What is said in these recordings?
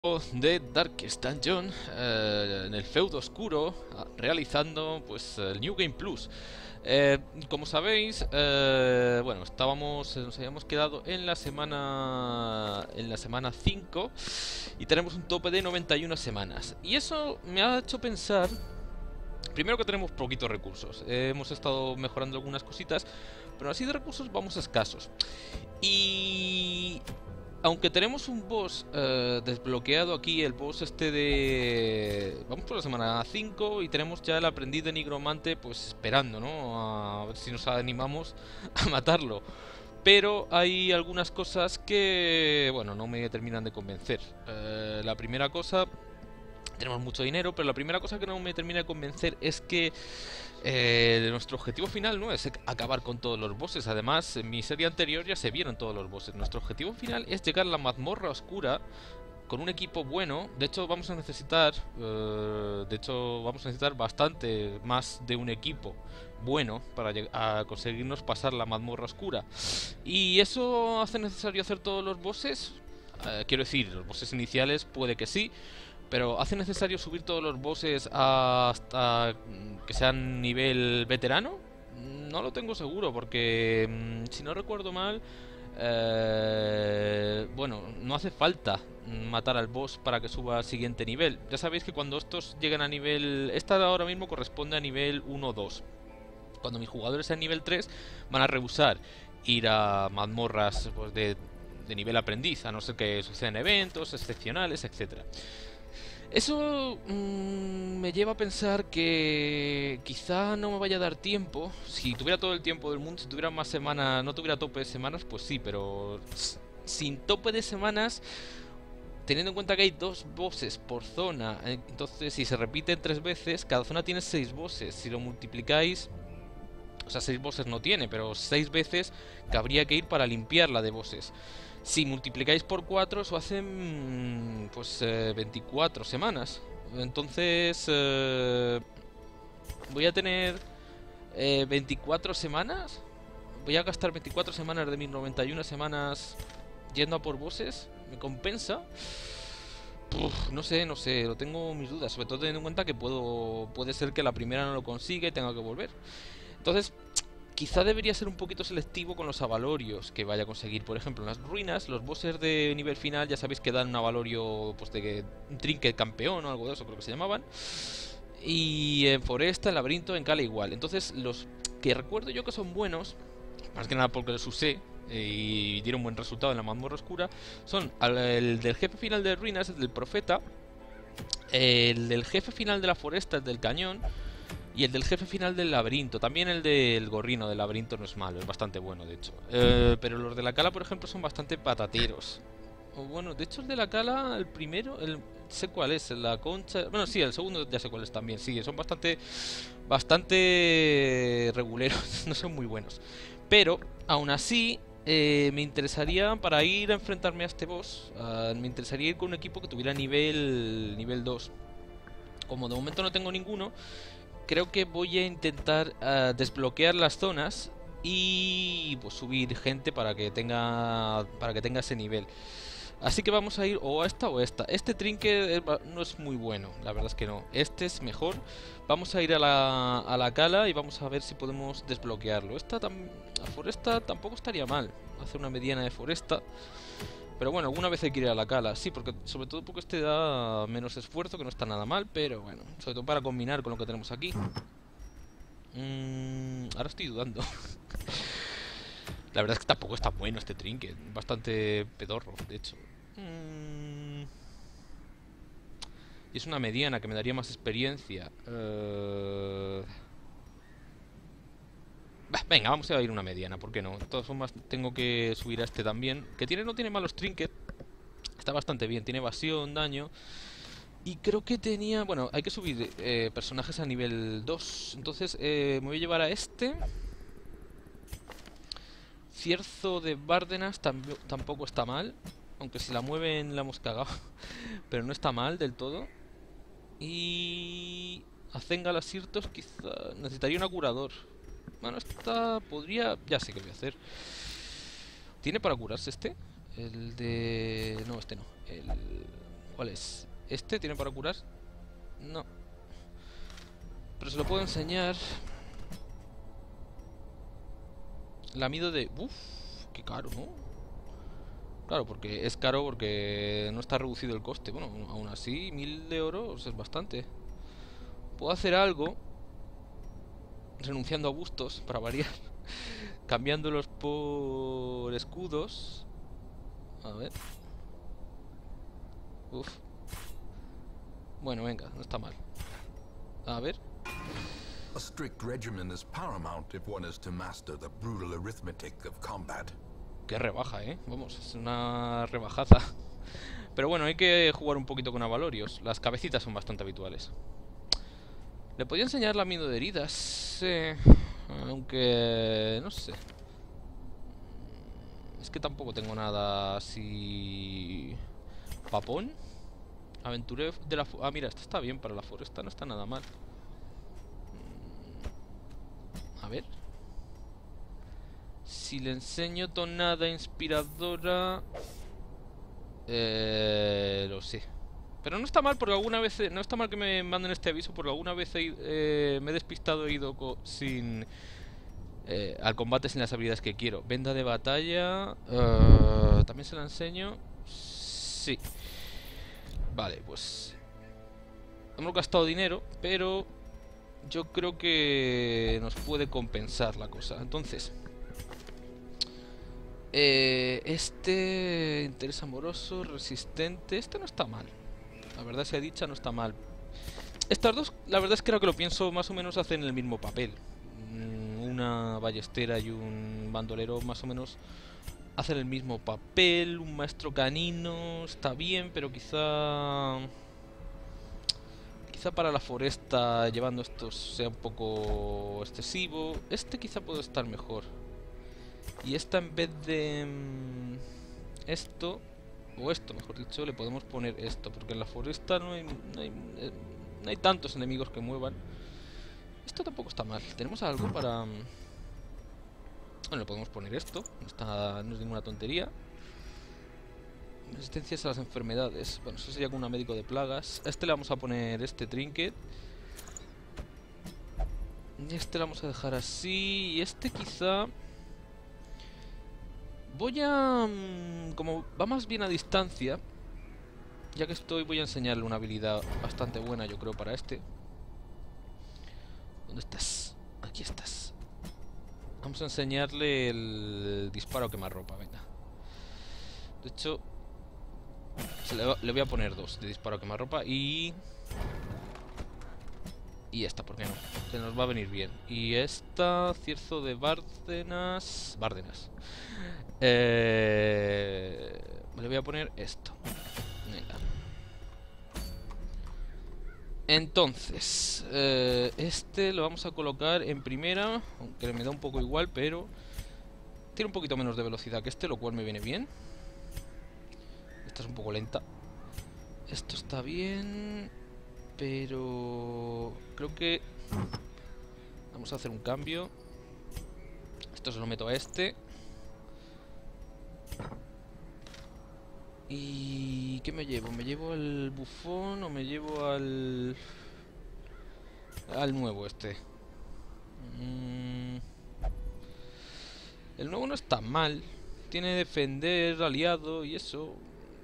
De Darkest Dungeon en el feudo oscuro, realizando pues el New Game Plus. Como sabéis, bueno, nos habíamos quedado en la semana 5 y tenemos un tope de 91 semanas. Y eso me ha hecho pensar, primero, que tenemos poquitos recursos. Hemos estado mejorando algunas cositas, pero así de recursos vamos escasos. Y aunque tenemos un boss desbloqueado aquí, el boss este de... Vamos por la semana 5 y tenemos ya el aprendiz de nigromante pues esperando, ¿no? A ver si nos animamos a matarlo. Pero hay algunas cosas que, bueno, no me terminan de convencer. La primera cosa... Tenemos mucho dinero, pero la primera cosa que no me termina de convencer es que nuestro objetivo final no es acabar con todos los bosses. Además, en mi serie anterior ya se vieron todos los bosses. Nuestro objetivo final es llegar a la mazmorra oscura con un equipo bueno. De hecho, vamos a necesitar bastante más de un equipo bueno para a conseguirnos pasar la mazmorra oscura. ¿Y eso hace necesario hacer todos los bosses? Quiero decir, los bosses iniciales puede que sí, pero ¿hace necesario subir todos los bosses hasta que sean nivel veterano? No lo tengo seguro, porque si no recuerdo mal, bueno, no hace falta matar al boss para que suba al siguiente nivel. Ya sabéis que cuando estos llegan a nivel... Esta ahora mismo corresponde a nivel 1 o 2. Cuando mis jugadores sean nivel 3 van a rehusar ir a mazmorras pues, de nivel aprendiz, a no ser que sucedan eventos excepcionales, etcétera. Eso me lleva a pensar que quizá no me vaya a dar tiempo. Si tuviera todo el tiempo del mundo, si tuviera más semanas, no tuviera tope de semanas, pues sí, pero sin tope de semanas, teniendo en cuenta que hay dos bosses por zona, entonces si se repiten 3 veces, cada zona tiene 6 bosses. Si lo multiplicáis, o sea, 6 bosses no tiene, pero 6 veces que habría que ir para limpiarla de bosses. Si multiplicáis por 4, eso hace pues 24 semanas. Entonces voy a tener 24 semanas. Voy a gastar 24 semanas de mis 91 semanas yendo a por bosses. ¿Me compensa? No sé, no sé, lo tengo mis dudas. Sobre todo teniendo en cuenta que puede ser que la primera no lo consiga y tenga que volver. Entonces, quizá debería ser un poquito selectivo con los avalorios que vaya a conseguir. Por ejemplo, en las ruinas, los bosses de nivel final ya sabéis que dan un avalorio pues de un trinket campeón o algo de eso, creo que se llamaban. Y en Foresta, en Laberinto, en Cala igual. Entonces, los que recuerdo yo que son buenos, más que nada porque los usé y dieron buen resultado en la mazmorra oscura, son el del jefe final de ruinas, el del profeta, el del jefe final de la foresta, el del cañón, y el del jefe final del laberinto. También el del gorrino del laberinto no es malo, es bastante bueno, de hecho. Pero los de la cala, por ejemplo, son bastante patateros. O bueno, de hecho el de la cala, el primero, sé cuál es, la concha... Bueno, sí, el segundo ya sé cuál es también. Sí, son bastante reguleros, no son muy buenos. Pero, aún así, me interesaría, para ir a enfrentarme a este boss, me interesaría ir con un equipo que tuviera nivel 2. Como de momento no tengo ninguno, creo que voy a intentar desbloquear las zonas y pues subir gente para que tenga ese nivel. Así que vamos a ir o a esta o a esta. Este trinket no es muy bueno, la verdad es que no. Este es mejor. Vamos a ir a la cala y vamos a ver si podemos desbloquearlo. La foresta tampoco estaría mal. Hacer una mediana de foresta. Pero bueno, alguna vez hay que ir a la cala. Sí, porque sobre todo porque este da menos esfuerzo, que no está nada mal. Pero bueno, sobre todo para combinar con lo que tenemos aquí. Ahora estoy dudando. La verdad es que tampoco está bueno este trinket. Bastante pedorro, de hecho. Y es una mediana que me daría más experiencia. Venga, vamos a ir una mediana, ¿por qué no? De todas formas, tengo que subir a este también. No tiene malos trinkets. Está bastante bien. Tiene evasión, daño. Y creo que tenía... Bueno, hay que subir personajes a nivel 2. Entonces me voy a llevar a este. Cierzo de Bárdenas tampoco está mal. Aunque si la mueven la hemos cagado. Pero no está mal del todo. Y... Acenga las Sirtos quizá... Necesitaría un curador. Bueno, esta podría... Ya sé qué voy a hacer. ¿Tiene para curarse este? El de... No, este no. ¿Cuál es? ¿Este tiene para curar? No. Pero se lo puedo enseñar. Lamido de... Uf, qué caro, ¿no? Claro, porque es caro porque no está reducido el coste. Bueno, aún así, 1000 de oro es bastante. Puedo hacer algo renunciando a bustos, para variar. Cambiándolos por escudos. A ver. Uf. Bueno, venga, no está mal. A ver. A strict regimen is paramount if one is to master the brutal arithmetic of combat. Qué rebaja, ¿eh? Vamos, es una rebajaza. Pero bueno, hay que jugar un poquito con avalorios. Las cabecitas son bastante habituales. Le podía enseñar lamido de heridas. Aunque... no sé. Es que tampoco tengo nada así... Papón. Aventurero de la... Ah, mira, esta está bien para la foresta. No está nada mal. A ver. Si le enseño tonada inspiradora... lo sé. Pero no está mal porque alguna vez... No está mal que me manden este aviso porque alguna vez me he despistado, he ido sin... al combate sin las habilidades que quiero. Venda de batalla... ¿también se la enseño? Sí. Vale, pues... hemos gastado dinero, pero... yo creo que nos puede compensar la cosa. Entonces... este... interés amoroso, resistente... este no está mal. La verdad sea dicha, no está mal. Estas dos, la verdad es que ahora que lo pienso, más o menos hacen el mismo papel. Una ballestera y un bandolero más o menos hacen el mismo papel. Un maestro canino está bien, pero quizá para la foresta llevando estos sea un poco excesivo. Este quizá puede estar mejor. Y esta en vez de esto, o esto mejor dicho, le podemos poner esto, porque en la foresta no hay tantos enemigos que muevan. Esto tampoco está mal. ¿Tenemos algo para...? Bueno, le podemos poner esto. No es ninguna tontería. Resistencias a las enfermedades. Bueno, eso sería con un médico de plagas. A este le vamos a poner este trinket. Y este lo vamos a dejar así. Y este quizá... voy a... como va más bien a distancia, ya que estoy, voy a enseñarle una habilidad bastante buena, yo creo, para este. ¿Dónde estás? Aquí estás. Vamos a enseñarle el disparo a quemarropa, venga. De hecho, le voy a poner dos de disparo a quemarropa y... y esta, ¿por qué no? Que nos va a venir bien. Y esta, cierzo de Bárdenas... le voy a poner esto. Venga. Entonces, este lo vamos a colocar en primera, aunque me da un poco igual, pero tiene un poquito menos de velocidad que este, lo cual me viene bien. Esta es un poco lenta. Esto está bien, pero creo que vamos a hacer un cambio. Esto se lo meto a este. ¿Y qué me llevo? ¿Me llevo al bufón o me llevo al nuevo este? El nuevo no está mal. Tiene defender, aliado y eso.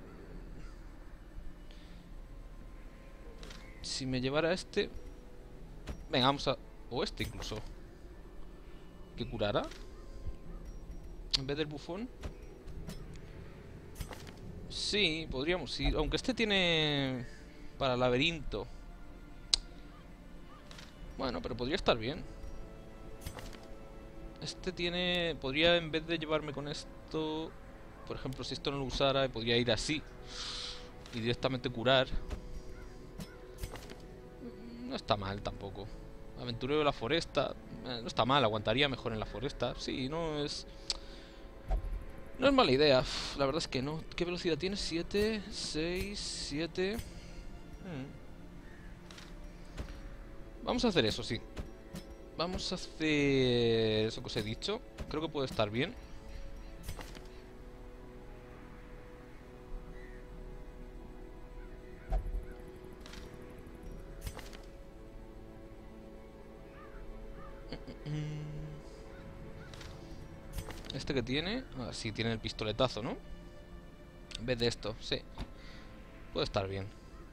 Si me llevara este... venga, vamos a... o este incluso. ¿Que curara? En vez del bufón. Sí, podríamos ir. Aunque este tiene... para laberinto. Bueno, pero podría estar bien. Este tiene... podría, en vez de llevarme con esto... por ejemplo, si esto no lo usara, podría ir así. Y directamente curar. No está mal tampoco. Aventurero de la foresta. No está mal, aguantaría mejor en la foresta. Sí, no es... no es mala idea. La verdad es que no. ¿Qué velocidad tiene? 7, 6, 7... Vamos a hacer eso, sí. Vamos a hacer eso que os he dicho. Creo que puede estar bien. ¿Este que tiene? Ah, sí, tiene el pistoletazo, ¿no? En vez de esto, sí. Puede estar bien.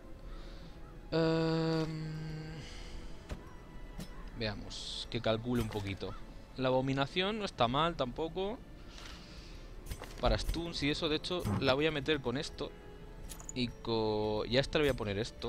Veamos, que calcule un poquito. La abominación no está mal tampoco. Para stuns y eso, de hecho, la voy a meter con esto. Y con... ya esta le voy a poner esto.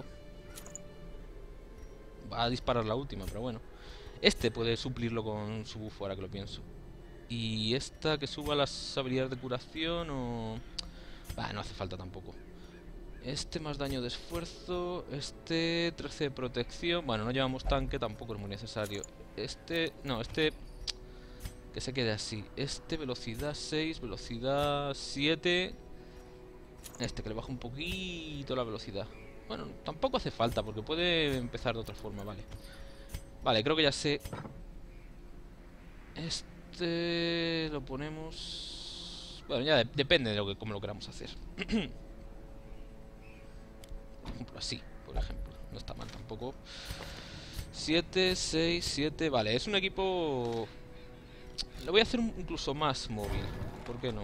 Va a disparar la última, pero bueno. Este puede suplirlo con su buff, ahora que lo pienso. Y esta que suba las habilidades de curación o... bah, no hace falta tampoco. Este más daño de esfuerzo. Este 13 de protección. Bueno, no llevamos tanque, tampoco es muy necesario. Este... no, este... que se quede así. Este velocidad 6, velocidad 7. Este que le baja un poquito la velocidad. Bueno, tampoco hace falta porque puede empezar de otra forma, vale. Vale, creo que ya sé. Este lo ponemos... bueno, ya depende de lo que, cómo lo queramos hacer. Por ejemplo, así, por ejemplo. No está mal tampoco. 7, 6, 7... vale, es un equipo... lo voy a hacer incluso más móvil. ¿Por qué no?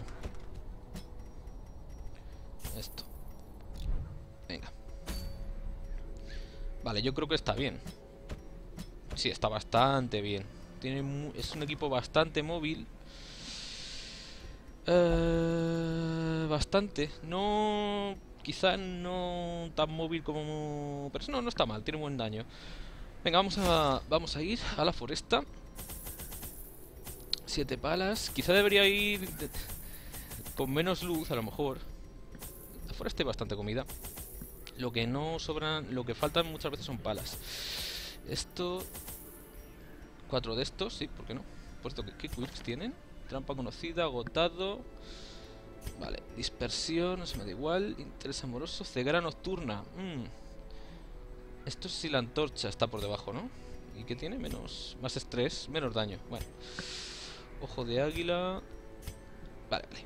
Esto. Venga. Vale, yo creo que está bien. Sí, está bastante bien. Es un equipo bastante móvil. Bastante. No... quizá no tan móvil como... pero no, no está mal, tiene buen daño. Venga, vamos a ir a la foresta. 7 palas. Quizá debería ir con menos luz, a lo mejor. La foresta hay bastante comida. Lo que no sobran... lo que faltan muchas veces son palas. Esto... 4 de estos, sí, ¿por qué no? Puesto que... ¿qué quirks tienen? Trampa conocida, agotado... vale, dispersión, no se me da igual. Interés amoroso, ceguera nocturna. Esto sí, la antorcha está por debajo, ¿no? ¿Y qué tiene? Menos... más estrés, menos daño. Bueno. Ojo de águila... vale, vale.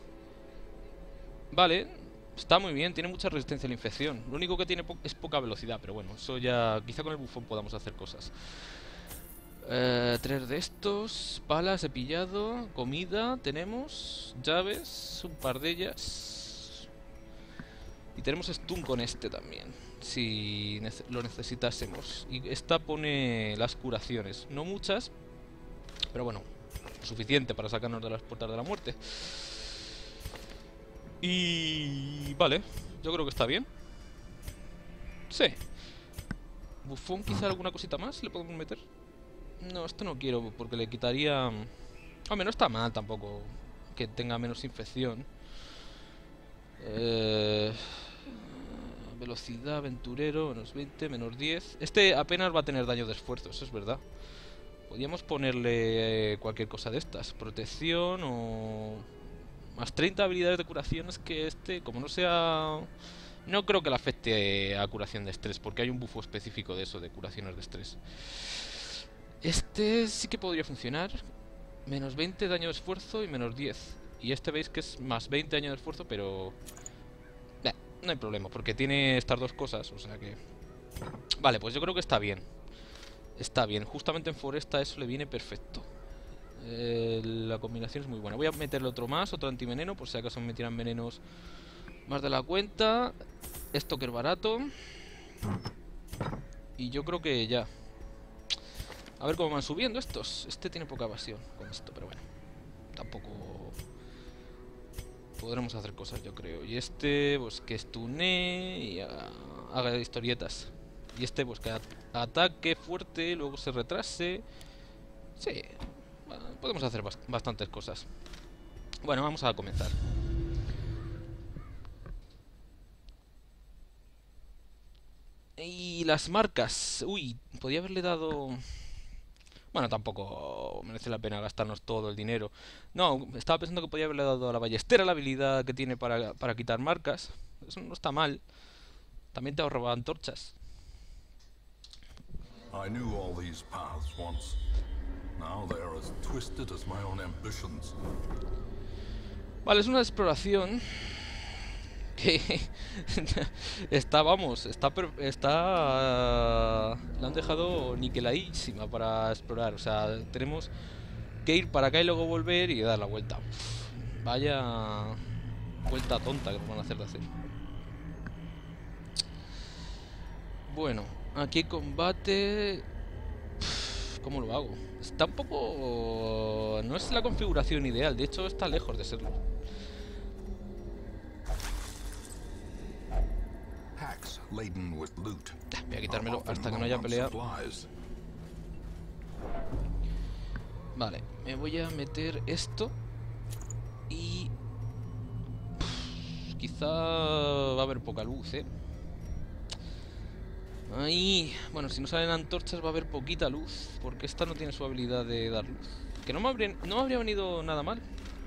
Vale, está muy bien, tiene mucha resistencia a la infección. Lo único que tiene es poca velocidad, pero bueno, eso ya... quizá con el bufón podamos hacer cosas. 3 de estos, palas, cepillado, comida, tenemos, llaves, un par de ellas. Y tenemos stun con este también, si lo necesitásemos. Y esta pone las curaciones, no muchas, pero bueno, suficiente para sacarnos de las puertas de la muerte. Y... vale, yo creo que está bien. Sí. Bufón, quizá alguna cosita más le podemos meter. No, esto no quiero porque le quitaría... hombre, no está mal tampoco que tenga menos infección. Velocidad, aventurero, menos 20, menos 10. Este apenas va a tener daño de esfuerzo, eso es verdad. Podríamos ponerle cualquier cosa de estas. Protección o... más 30 habilidades de curación. Es que este, como no sea... no creo que le afecte a curación de estrés, porque hay un bufo específico de eso, de curaciones de estrés. Este sí que podría funcionar. Menos 20 daño de esfuerzo y menos 10. Y este veis que es más 20 daño de esfuerzo, pero... no hay problema, porque tiene estas dos cosas, o sea que... vale, pues yo creo que está bien. Está bien, justamente en foresta eso le viene perfecto. La combinación es muy buena. Voy a meterle otro más, otro antiveneno, por si acaso me tiran venenos más de la cuenta. Esto que es barato. Y yo creo que ya. A ver cómo van subiendo estos. Este tiene poca evasión con esto, pero bueno. Tampoco... podremos hacer cosas, yo creo. Y este, pues que stune y haga historietas. Y este, pues que ataque fuerte, luego se retrase. Sí, podemos hacer bastantes cosas. Bueno, vamos a comenzar. Y las marcas. Uy, podía haberle dado... bueno, tampoco merece la pena gastarnos todo el dinero. No, estaba pensando que podía haberle dado a la ballestera la habilidad que tiene para quitar marcas. Eso no está mal. También te ahorraba antorchas. I knew all these paths once. Now they are as twisted as my own ambitions. Vale, es una exploración que está, vamos, la han dejado niqueladísima para explorar. O sea, tenemos que ir para acá y luego volver y dar la vuelta. Vaya vuelta tonta que nos van a hacer de hacer. Bueno, aquí hay combate. ¿Cómo lo hago? Está un poco... No es la configuración ideal, de hecho está lejos de serlo. Voy a quitármelo hasta que no haya pelea. Vale, me voy a meter esto. Y... quizá va a haber poca luz, ¿eh? Ahí... Bueno, si no salen antorchas va a haber poquita luz, porque esta no tiene su habilidad de dar luz. Que no me habría venido nada mal.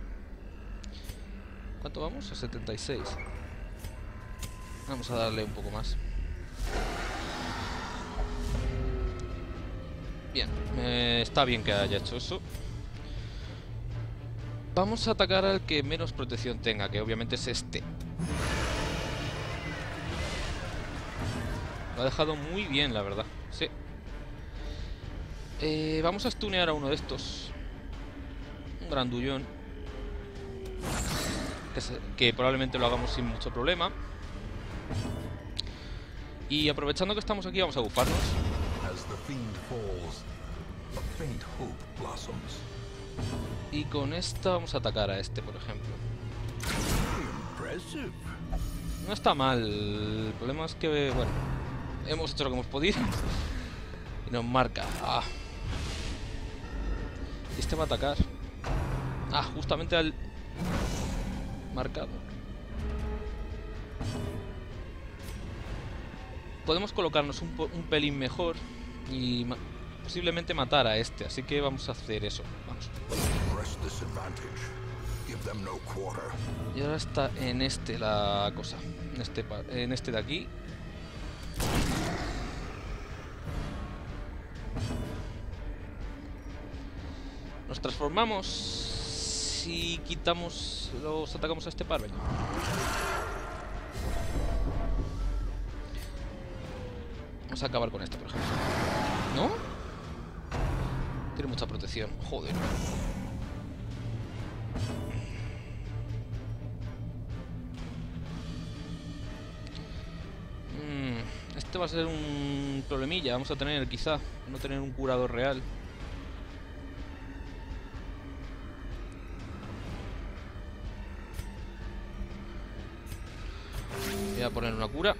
¿Cuánto vamos? A 76. Vamos a darle un poco más. Bien, está bien que haya hecho eso. Vamos a atacar al que menos protección tenga, que obviamente es este. Lo ha dejado muy bien, la verdad. Sí. Vamos a stunear a uno de estos. Un grandullón. Que probablemente lo hagamos sin mucho problema. Y aprovechando que estamos aquí, vamos a bufarnos. Y con esta vamos a atacar a este, por ejemplo. No está mal. El problema es que, bueno, hemos hecho lo que hemos podido. Y nos marca. Ah. Este va a atacar. Ah, justamente al marcado. Podemos colocarnos un pelín mejor y posiblemente matar a este, así que vamos a hacer eso. Vamos. Y ahora está en este la cosa. En este de aquí. Nos transformamos si quitamos, los atacamos a este par. Venga. Vamos a acabar con este, por ejemplo. ¿No? Tiene mucha protección. Joder. Este va a ser un problemilla. Vamos a tener, quizá, no tener un curador real. Voy a poner una cura.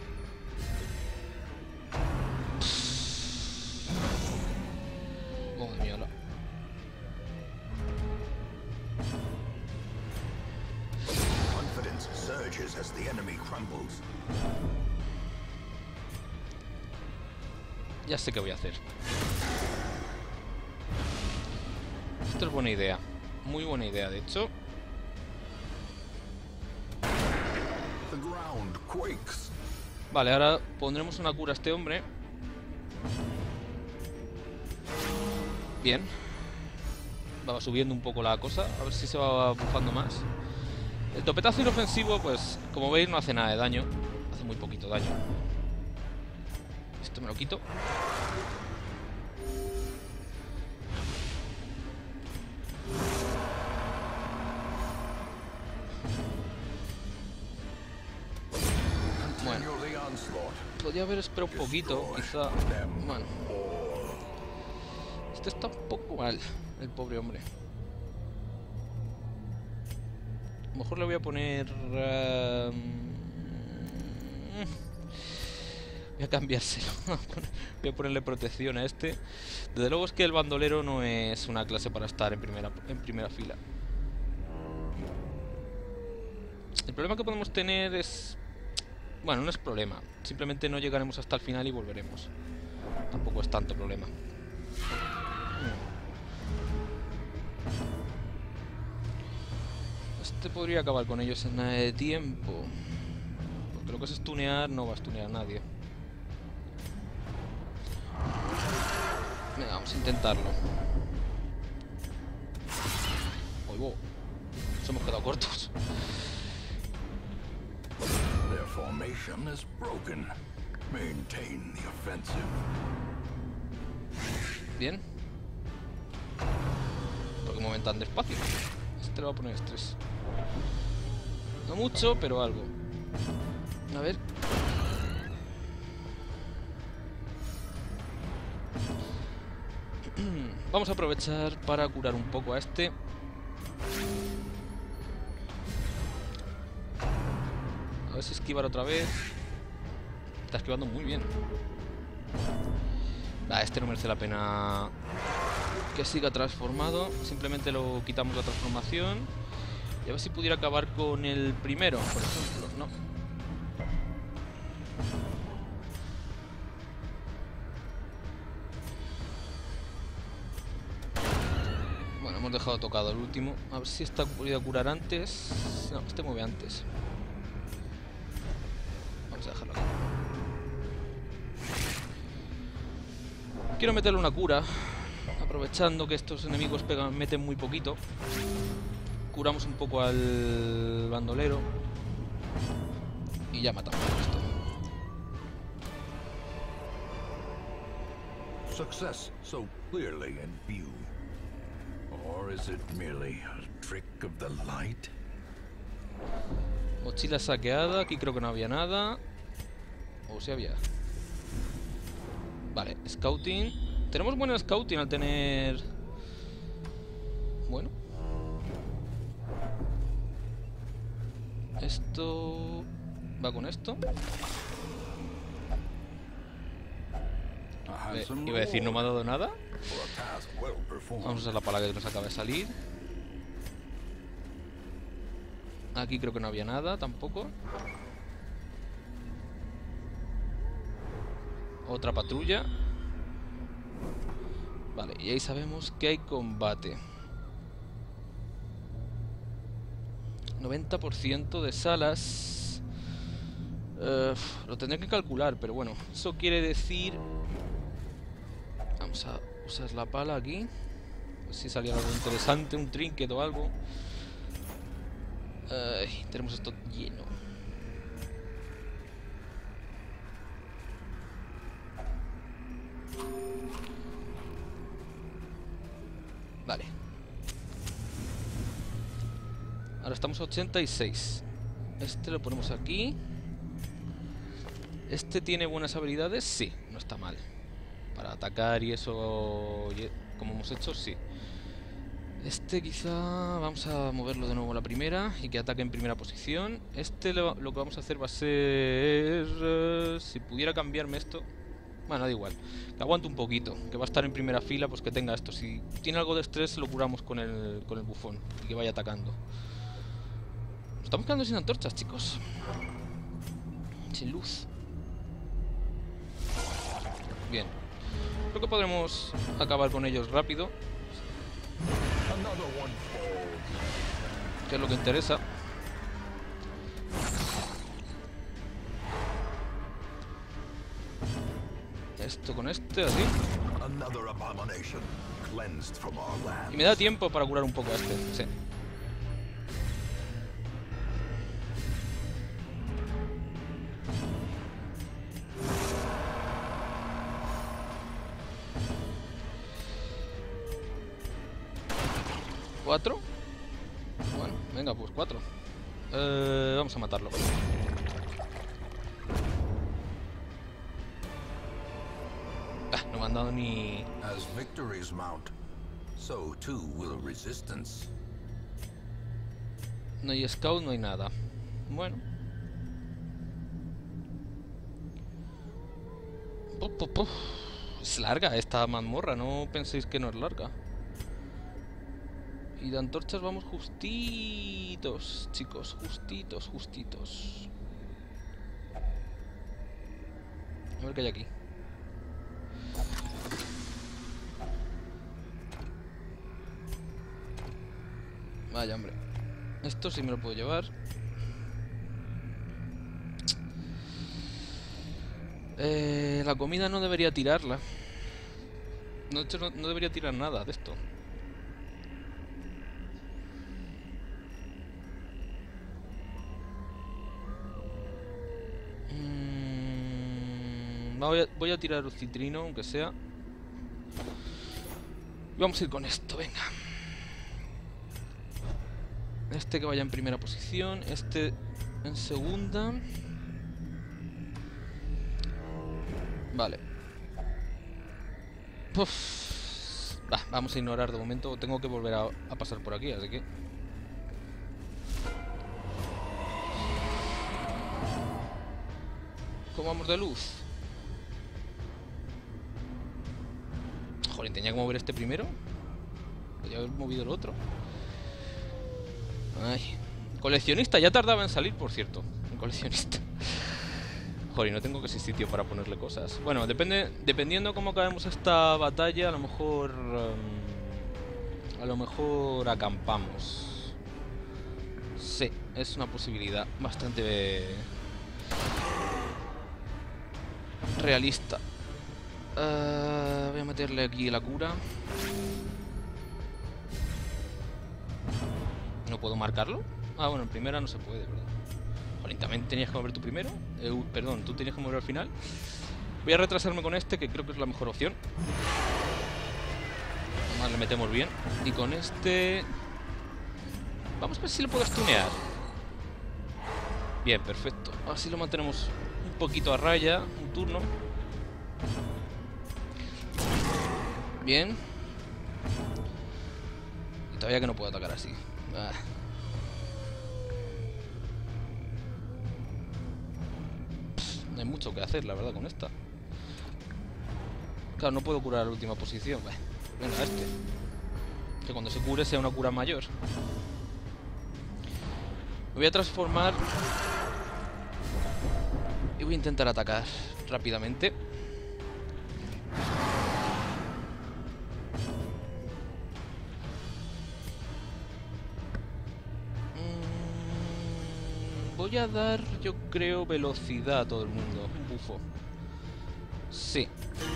Madre mía, la... Ya sé qué voy a hacer. Esto es buena idea. Muy buena idea, de hecho. Vale, ahora pondremos una cura a este hombre. Bien. Va subiendo un poco la cosa. A ver si se va bufando más. El topetazo inofensivo, pues, como veis, no hace nada de daño. Hace muy poquito daño. Esto me lo quito. Bueno. Podría haber esperado un poquito, quizá. Bueno. Este está un poco mal, el pobre hombre. A lo mejor le voy a poner... voy a cambiárselo. Voy a ponerle protección a este. Desde luego es que el bandolero no es una clase para estar en primera fila. El problema que podemos tener es... Bueno, no es problema. Simplemente no llegaremos hasta el final y volveremos. Tampoco es tanto problema. Este podría acabar con ellos en nada de tiempo. Porque lo que es stunear no va a stunear a nadie. Venga, vamos a intentarlo. Oigo. Nos hemos quedado cortos. Bien. Porque mueven tan despacio. Este le va a poner estrés. No mucho, pero algo. A ver. Vamos a aprovechar para curar un poco a este. A ver si esquivar otra vez. Está esquivando muy bien. Este no merece la pena que siga transformado. Simplemente lo quitamos la transformación. Y a ver si pudiera acabar con el primero, por ejemplo. No. Bueno, hemos dejado tocado el último. A ver si esta podría curar antes. No, este mueve antes. Vamos a dejarlo aquí. Quiero meterle una cura, aprovechando que estos enemigos meten muy poquito. Curamos un poco al bandolero y ya matamos esto. Success so clearly in view. Or is it merely a trick of the light? Mochila saqueada, aquí creo que no había nada. O sí había. Vale, scouting. Tenemos buen scouting al tener... Bueno. Esto... va con esto. Iba a decir, no me ha dado nada. Vamos a usar la pala que nos acaba de salir. Aquí creo que no había nada tampoco. Otra patrulla. Vale, y ahí sabemos que hay combate. 90% de salas. Lo tendré que calcular, pero bueno. Eso quiere decir... Vamos a usar la pala aquí. A ver si sale algo interesante, un trinket o algo. Tenemos esto lleno. Vale. Ahora estamos a 86. Este lo ponemos aquí. ¿Este tiene buenas habilidades? Sí, no está mal. Para atacar y eso, como hemos hecho, sí. Este quizá... Vamos a moverlo de nuevo a la primera y que ataque en primera posición. Este lo que vamos a hacer va a ser... si pudiera cambiarme esto... Bueno, da igual. Que aguante un poquito. Que va a estar en primera fila, pues que tenga esto. Si tiene algo de estrés, lo curamos con el bufón. Y que vaya atacando. Nos estamos quedando sin antorchas, chicos. Sin luz. Bien. Creo que podremos acabar con ellos rápido. Que es lo que interesa. Esto con este, así. Y me da tiempo para curar un poco a este, sí. ¿4? Bueno, venga, pues 4. Vamos a matarlo. No me han dado ni... As victories mount, so too will resistance. No hay scout, no hay nada. Bueno. Es larga esta mazmorra, no penséis que no es larga. Y de antorchas vamos justitos, chicos, justitos, justitos. A ver qué hay aquí. Vaya, hombre. Esto sí me lo puedo llevar. La comida no debería tirarla. De hecho, no debería tirar nada de esto. Voy a tirar un citrino, aunque sea. Y vamos a ir con esto, venga. Este que vaya en primera posición. Este en segunda. Vale. Uf. Vamos a ignorar de momento. Tengo que volver a pasar por aquí, así que... ¿Cómo vamos de luz? Joder, tenía que mover este primero. Podría haber movido el otro. Ay. Coleccionista, ya tardaba en salir, por cierto. Un coleccionista. Joder, no tengo casi sitio para ponerle cosas. Bueno, dependiendo cómo acabemos esta batalla, a lo mejor acampamos. Sí, es una posibilidad bastante realista. Voy a meterle aquí la cura. ¿No puedo marcarlo? Ah, bueno, en primera no se puede, ¿verdad? Jolín, ¿también tenías que mover tú primero? Perdón, tú tenías que mover al final. Voy a retrasarme con este, que creo que es la mejor opción. Además le metemos bien. Y con este... Vamos a ver si lo puedo stunear. Bien, perfecto. Así lo mantenemos un poquito a raya. Un turno. Bien. Y todavía que no puedo atacar así. No hay mucho que hacer, la verdad, con esta. Claro, no puedo curar a la última posición. Venga, este. Que cuando se cure sea una cura mayor. Me voy a transformar. Y voy a intentar atacar rápidamente. Voy a dar, yo creo, velocidad a todo el mundo. Un bufo. Sí.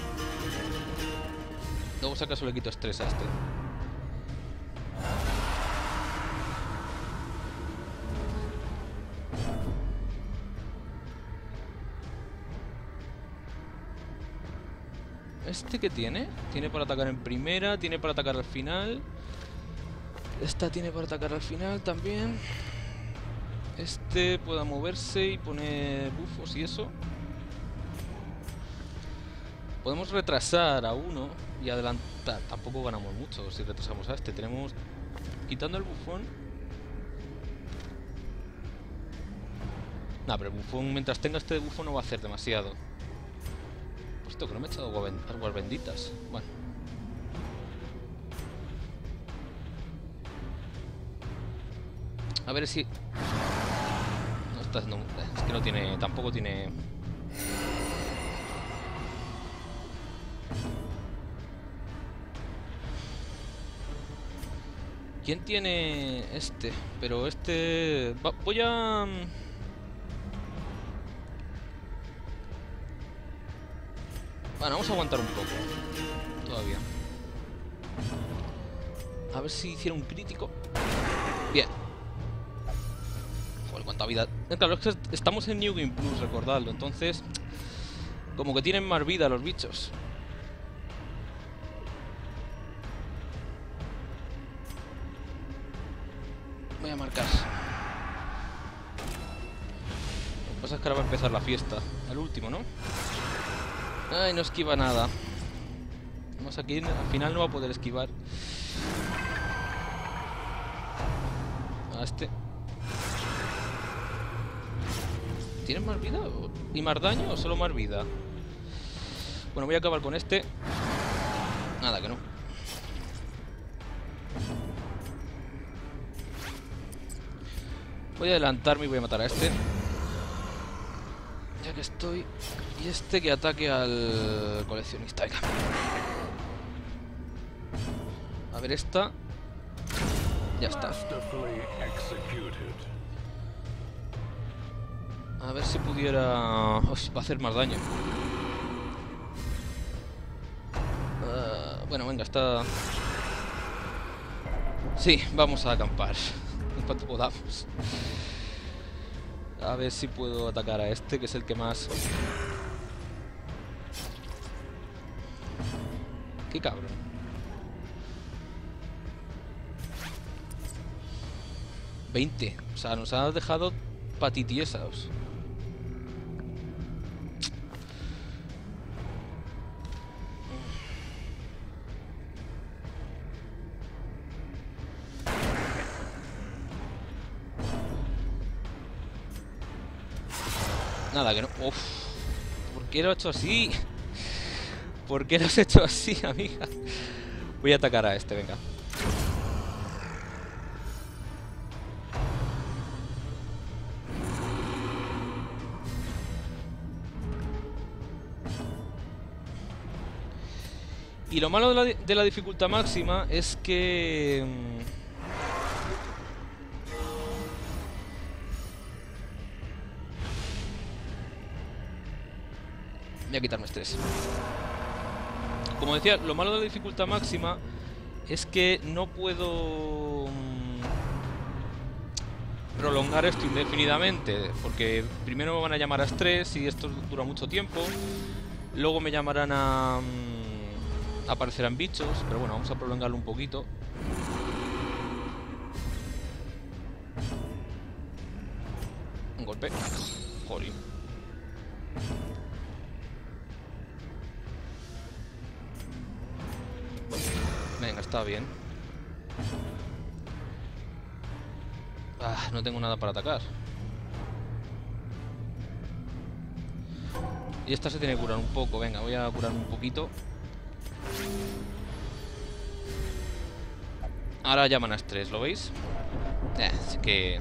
Luego si acaso le quito estrés a este. ¿Este qué tiene? Tiene para atacar en primera, tiene para atacar al final. Esta tiene para atacar al final también. Este pueda moverse y poner bufos y eso. Podemos retrasar a uno y adelantar. Tampoco ganamos mucho si retrasamos a este. Tenemos... Quitando el bufón... Nah, pero el bufón, mientras tenga este bufón, no va a hacer demasiado. Puesto que no me he echado aguas benditas. Bueno. A ver si... No, es que no tiene... Tampoco tiene... ¿Quién tiene este? Pero este... voy a... Bueno, vamos a aguantar un poco. Todavía. A ver si hiciera un crítico. Bien. Joder, cuánta vida. Claro, es que estamos en New Game Plus, recordadlo. Entonces, como que tienen más vida los bichos. Voy a marcar. Lo que pasa es que ahora va a empezar la fiesta. Al último, ¿no? Ay, no esquiva nada. Vamos aquí, al final no va a poder esquivar. A este. ¿Tiene más vida? ¿Y más daño o solo más vida? Bueno, voy a acabar con este. Nada, que no. Voy a adelantarme y voy a matar a este. Ya que estoy. Y este que ataque al coleccionista. Venga. A ver esta. Ya está. A ver si pudiera... Uf, va a hacer más daño. Bueno, venga, está... Sí, vamos a acampar. En cuanto podamos. A ver si puedo atacar a este, que es el que más... Qué cabrón. 20. O sea, nos ha dejado patitiesados. Nada, que no... Uf. ¿Por qué lo he hecho así? ¿Por qué lo has hecho así, amiga? Voy a atacar a este, venga. Y lo malo de la dificultad máxima es que... voy a quitarme estrés. Como decía, lo malo de la dificultad máxima es que no puedo prolongar esto indefinidamente, porque primero me van a llamar a estrés y esto dura mucho tiempo. Luego me llamarán a... aparecerán bichos, pero bueno, vamos a prolongarlo un poquito. Un golpe. Jolín. Venga, está bien. Ah, no tengo nada para atacar. Y esta se tiene que curar un poco. Venga, voy a curarme un poquito. Ahora llaman a estrés, ¿lo veis? Así que...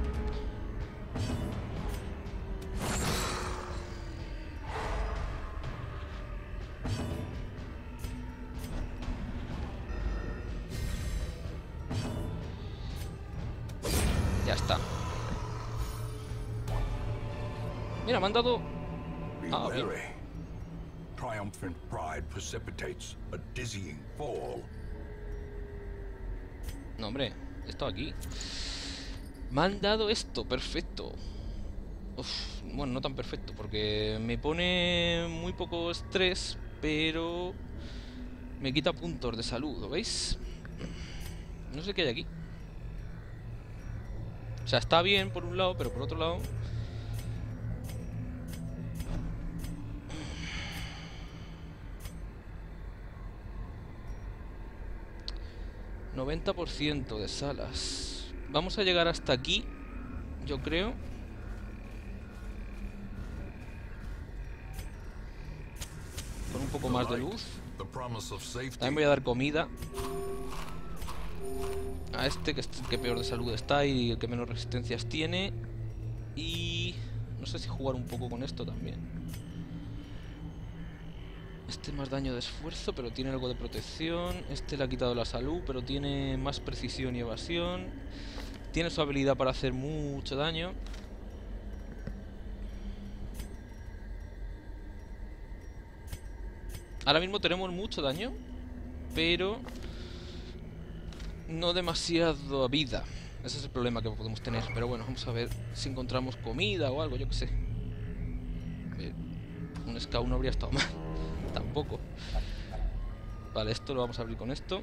ya está. Mira, me han dado... ah, bien. Triumphant pride precipitates a dizzying fall. No, hombre, he estado aquí. Me han dado esto, perfecto. Uf, bueno, no tan perfecto, porque me pone muy poco estrés, pero me quita puntos de salud, ¿lo veis? No sé qué hay aquí. O sea, está bien por un lado, pero por otro lado... 90% de salas. Vamos a llegar hasta aquí, yo creo. Con un poco más de luz. También voy a dar comida a este, que es el que peor de salud está y el que menos resistencias tiene. Y no sé si jugar un poco con esto también. Este más daño de esfuerzo, pero tiene algo de protección. Este le ha quitado la salud, pero tiene más precisión y evasión. Tiene su habilidad para hacer mucho daño. Ahora mismo tenemos mucho daño, pero no demasiado vida. Ese es el problema que podemos tener. Pero bueno, vamos a ver si encontramos comida o algo, yo que sé. Un scout no habría estado mal. Tampoco. Vale, esto lo vamos a abrir con esto.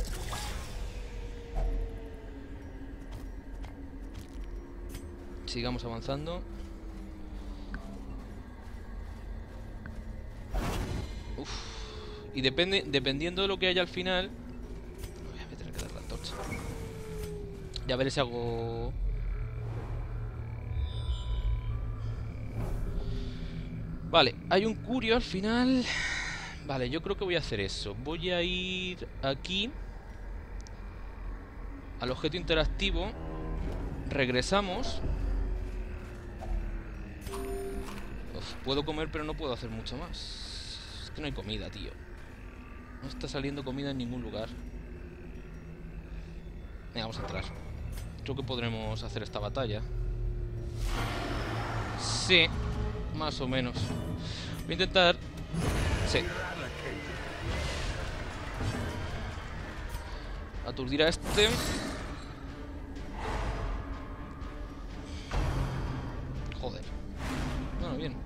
Sigamos avanzando. Uf. Y dependiendo de lo que haya al final... voy a tener que dar la antorcha. Ya veré si hago... vale, hay un curio al final. Vale, yo creo que voy a hacer eso. Voy a ir aquí al objeto interactivo. Regresamos. Uf, puedo comer, pero no puedo hacer mucho más. Es que no hay comida, tío. No está saliendo comida en ningún lugar. Venga, vamos a entrar. Creo que podremos hacer esta batalla. Sí, más o menos. Voy a intentar... sí. Aturdir a este. Joder. Bueno, bien.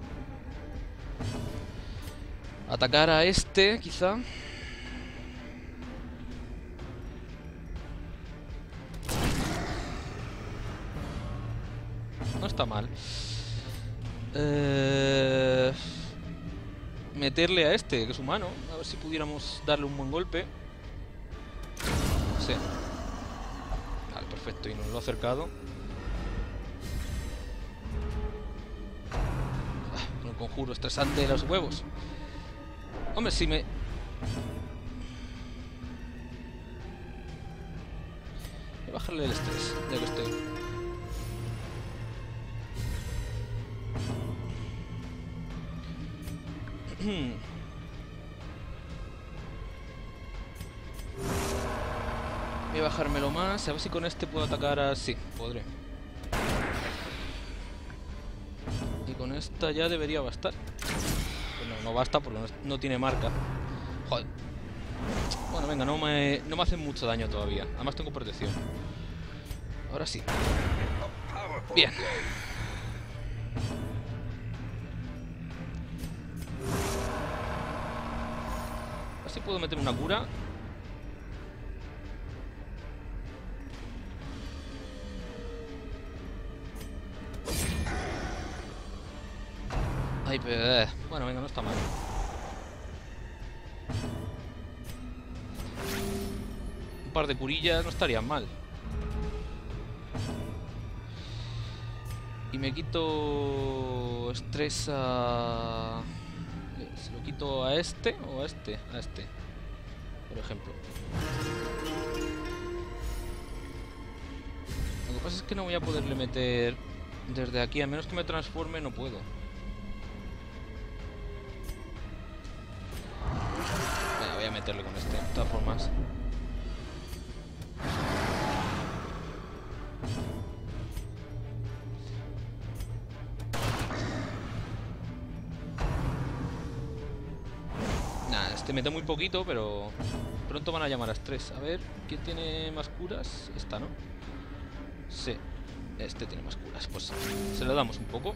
Atacar a este, quizá. está mal. Meterle a este, que es humano. A ver si pudiéramos darle un buen golpe. Sí. Vale, perfecto. Y nos lo ha acercado. Con el conjuro estresante de los huevos. Hombre, si me... Voy a bajarle el estrés, ya que estoy. Voy a bajármelo más, a ver si con este puedo atacar a... Sí, podré. Y con esta ya debería bastar. Pues no basta porque no tiene marca. Joder. Bueno, venga, no me hacen mucho daño todavía. Además tengo protección. Ahora sí. Bien. Así puedo meter una cura. Ay, pero... Bueno, venga, no está mal. Un par de curillas no estarían mal. Y me quito estrés a... ¿Se lo quito a este o a este? A este, por ejemplo. Lo que pasa es que no voy a poderle meter desde aquí. A menos que me transforme no puedo. Venga, voy a meterle con este, de todas formas. Te mete muy poquito, pero pronto van a llamar a estrés. A ver, ¿quién tiene más curas? Esta, ¿no? Sí, este tiene más curas. Pues se lo damos un poco.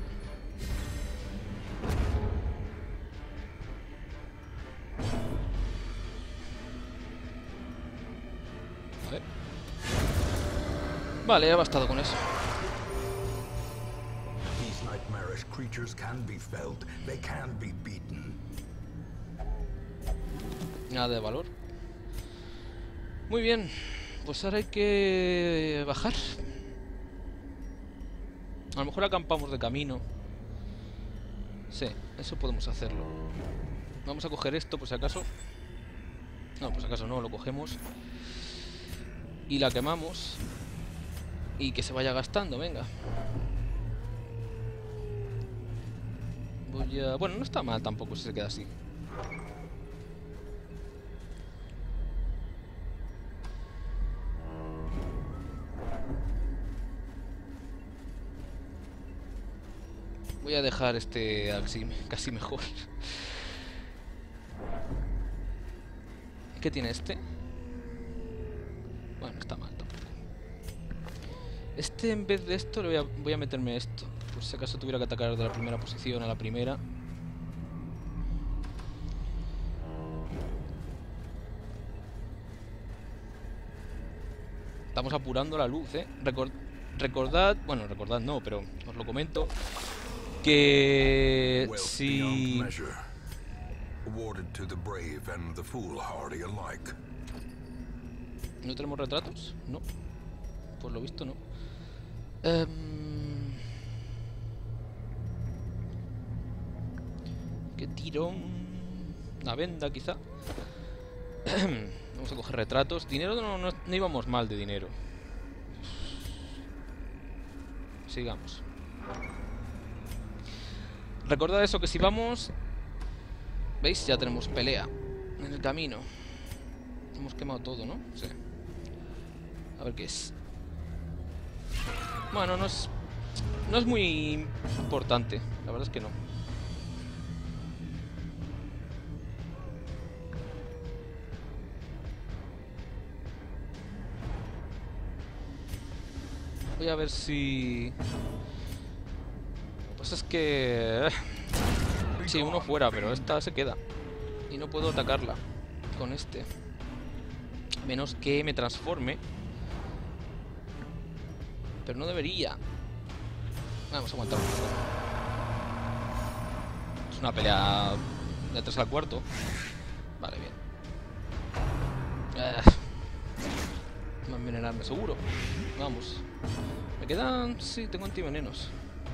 A ver. Vale, ha bastado con eso. These nightmarish creatures can be felled. They can be beaten. Nada de valor. Muy bien. Pues ahora hay que bajar. A lo mejor acampamos de camino. Sí, eso podemos hacerlo. Vamos a coger esto por si acaso. No, por si acaso no, lo cogemos. Y la quemamos. Y que se vaya gastando, venga. Voy a... Bueno, no está mal tampoco si se queda así. Voy a dejar este Axim casi mejor. ¿Qué tiene este? Bueno, está mal tampoco. Este en vez de esto voy a meterme esto. Por si acaso tuviera que atacar de la primera posición a la primera. Estamos apurando la luz, ¿eh? Recordad, bueno, recordad no, pero os lo comento. Que si... ¿No tenemos retratos? No. Por lo visto no. ¿Qué tirón? Una venda quizá. Vamos a coger retratos. Dinero no íbamos mal de dinero. Sigamos. Recordad eso, que si vamos... ¿Veis? Ya tenemos pelea en el camino. Hemos quemado todo, ¿no? Sí. A ver qué es. Bueno, no es muy importante. La verdad es que no. Voy a ver si... Lo que pasa es que... Sí, uno fuera, pero esta se queda. Y no puedo atacarla con este. Menos que me transforme. Pero no debería. Vamos a aguantar un poco. Es una pelea de 3 al cuarto. Vale, bien. Va a envenenarme seguro. Vamos. Me quedan... Sí, tengo antivenenos.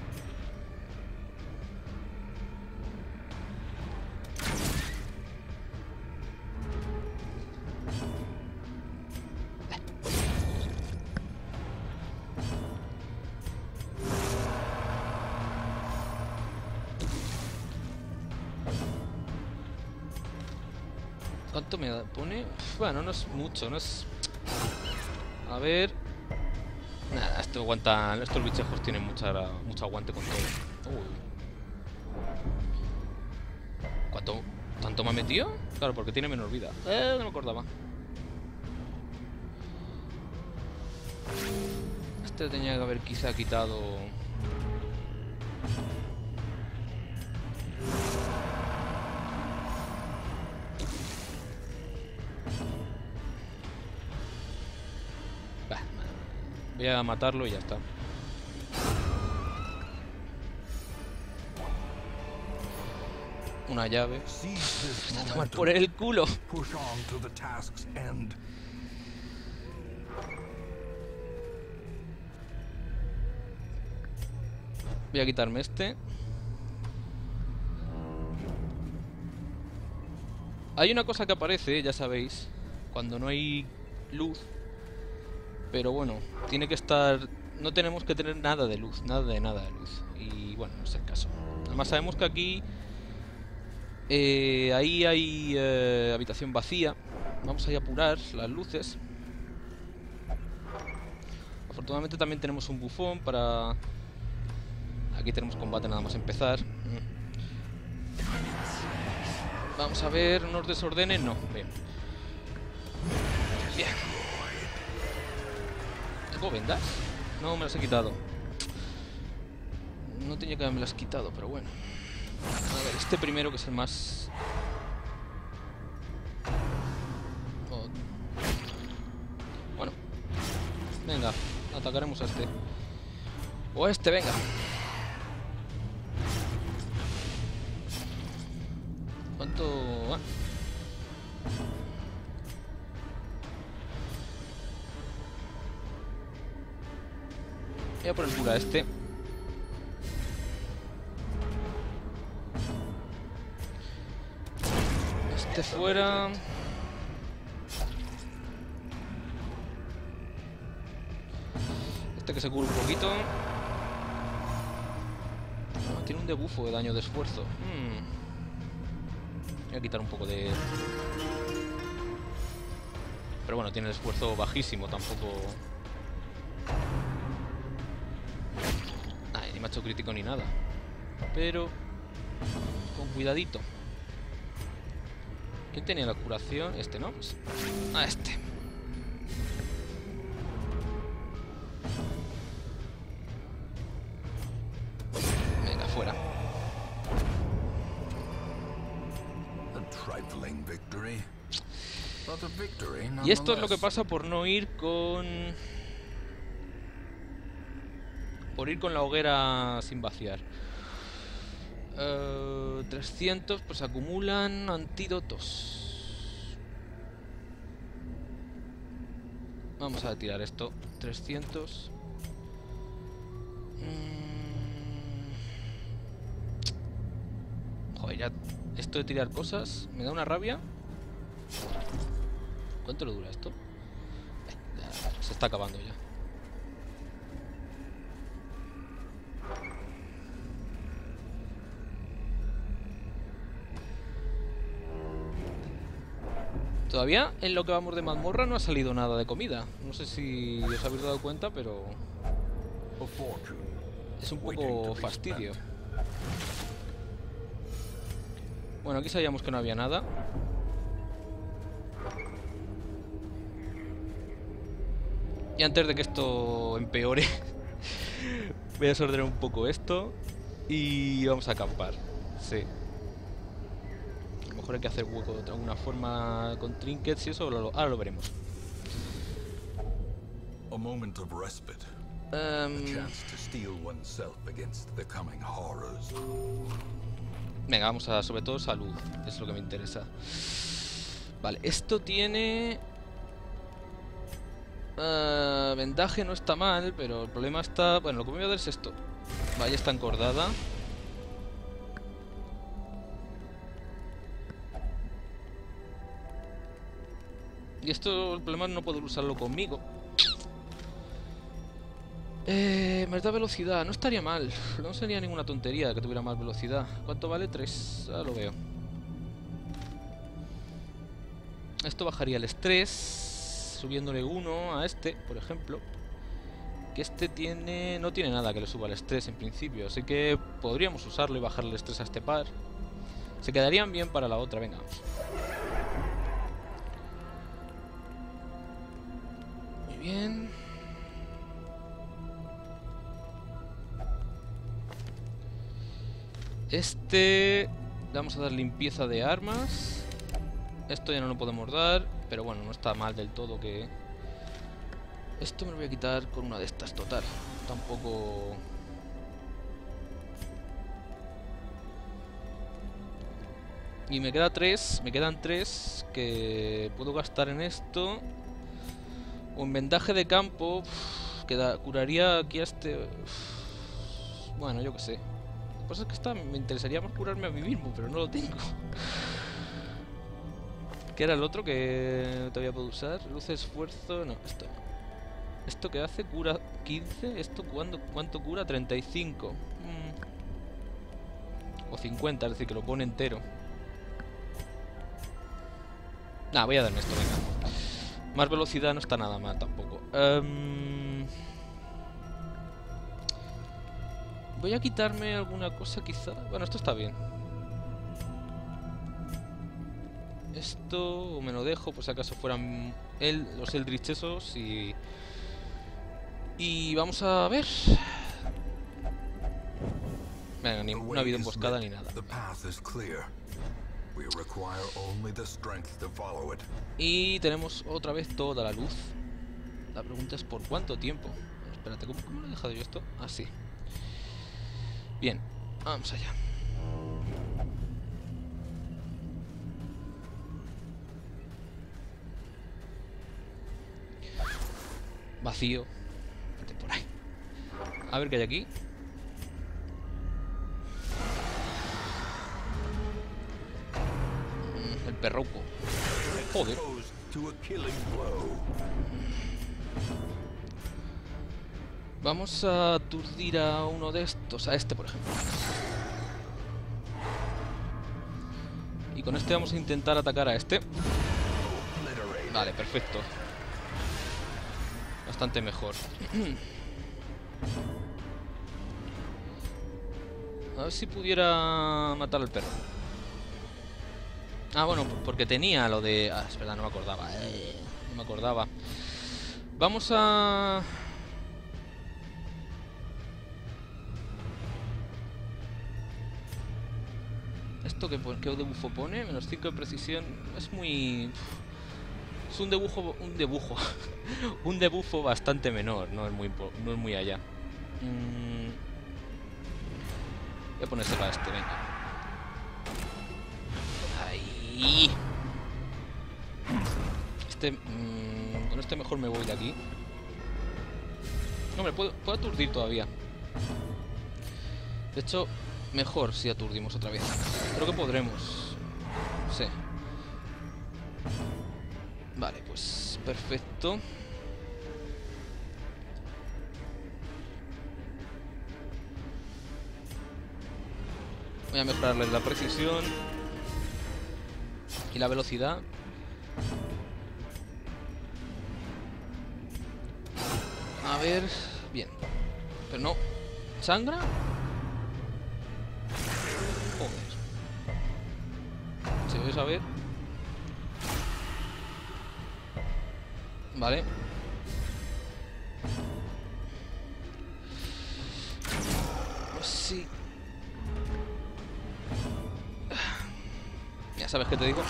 ¿Cuánto me pone? Bueno, no es mucho, no es... A ver... Nada, esto aguanta... Estos bichejos tienen mucho aguante con todo. Uy. ¿Cuánto? ¿Tanto me ha metido? Claro, porque tiene menos vida. No me acordaba. Este tenía que haber quizá quitado... Voy a matarlo y ya está. Una llave. A tomar por el culo. Voy a quitarme este. Hay una cosa que aparece, ya sabéis, cuando no hay luz. Pero bueno, tiene que estar... No tenemos que tener nada de luz, nada de luz. Y bueno, no es el caso. Además sabemos que aquí... ahí hay habitación vacía. Vamos a ir a apurar las luces. Afortunadamente también tenemos un bufón para... Aquí tenemos combate nada más empezar. Vamos a ver, ¿nos desordenen? No, bien. Bien. ¿Tengo vendas? No, me las he quitado. No tenía que haberme las quitado, pero bueno. A ver, este primero que es el más... Oh. Bueno. Venga, atacaremos a este. O a este, venga. ¿Cuánto...? Ah. Voy a poner cura a este. Este fuera. Este que se cura un poquito. Ah, tiene un debufo de daño de esfuerzo. Voy a quitar un poco de... Pero bueno, tiene el esfuerzo bajísimo, tampoco... Ay, ni macho crítico ni nada. Pero... con cuidadito. ¿Quién tenía la curación? Este, ¿no? Pues... Ah, este. Venga, fuera. Y esto es lo que pasa por no ir con... Por ir con la hoguera sin vaciar. 300, pues acumulan antídotos. Vamos a tirar esto. 300. Joder, ya... Esto de tirar cosas me da una rabia. ¿Cuánto le dura esto? Ya, se está acabando ya. Todavía en lo que vamos de mazmorra no ha salido nada de comida. No sé si os habéis dado cuenta, pero... es un poco fastidio. Bueno, aquí sabíamos que no había nada. Y antes de que esto empeore, voy a desordenar un poco esto. Y vamos a acampar. Sí. A lo mejor hay que hacer hueco de alguna forma con trinkets y eso ahora lo veremos. A moment of respite. A chance to steel oneself against the coming horrors. Venga, vamos a sobre todo salud, es lo que me interesa. Vale, esto tiene... vendaje no está mal, pero el problema está... Bueno, lo que me voy a dar es esto. Vaya, está encordada. Y esto, el problema es no poder usarlo conmigo. Me da velocidad, no estaría mal. No sería ninguna tontería que tuviera más velocidad. ¿Cuánto vale? 3. Ah, lo veo. Esto bajaría el estrés, subiéndole 1 a este, por ejemplo. Que este tiene... no tiene nada que le suba el estrés en principio. Así que podríamos usarlo y bajarle el estrés a este par. Se quedarían bien para la otra, venga, vamos. Muy bien. Este... le vamos a dar limpieza de armas. Esto ya no lo podemos dar, pero bueno, no está mal del todo que... Esto me lo voy a quitar con una de estas, total. Tampoco... Y me quedan 3 que puedo gastar en esto. O en vendaje de campo, curaría aquí a este... Bueno, yo qué sé. Lo que pasa es que me interesaría más curarme a mí mismo, pero no lo tengo. ¿Qué era el otro que todavía puedo usar? Luz de esfuerzo... No, esto no. ¿Esto qué hace? Cura 15. ¿Esto cuánto cura? 35. O 50, es decir, que lo pone entero. Nah, voy a darme esto, venga. Más velocidad no está nada mal tampoco. Voy a quitarme alguna cosa quizá. Bueno, esto está bien. Esto me lo dejo por si acaso fueran los Eldritch esos y vamos a ver. Venga, ni una vida emboscada ni nada. Y tenemos otra vez toda la luz. La pregunta es ¿por cuánto tiempo? Bueno, espérate, ¿cómo lo he dejado yo esto? Ah, sí. Bien, vamos allá. Vacío. Vete por ahí. A ver qué hay aquí. El perroco. Joder. Vamos a aturdir a uno de estos. A este, por ejemplo. Y con este vamos a intentar atacar a este. Vale, perfecto. Bastante mejor. A ver si pudiera matar al perro. Ah, bueno, porque tenía lo de... Ah, es verdad, no me acordaba. No me acordaba. Vamos a... ¿Esto qué debuffo pone? Menos 5 de precisión. Es muy... Es un debujo... un debuffo bastante menor. No es muy allá. Voy a ponérselo a este, venga. Ahí. Con este mejor me voy de aquí. Hombre, puedo aturdir todavía. De hecho, mejor si aturdimos otra vez. Creo que podremos. Sí. Vale, pues perfecto. Voy a mejorarles la precisión y la velocidad. A ver... Bien. Pero no... ¿Sangra? Joder. ¿Se ve a ver? Vale. Pues sí. Ya sabes qué te digo.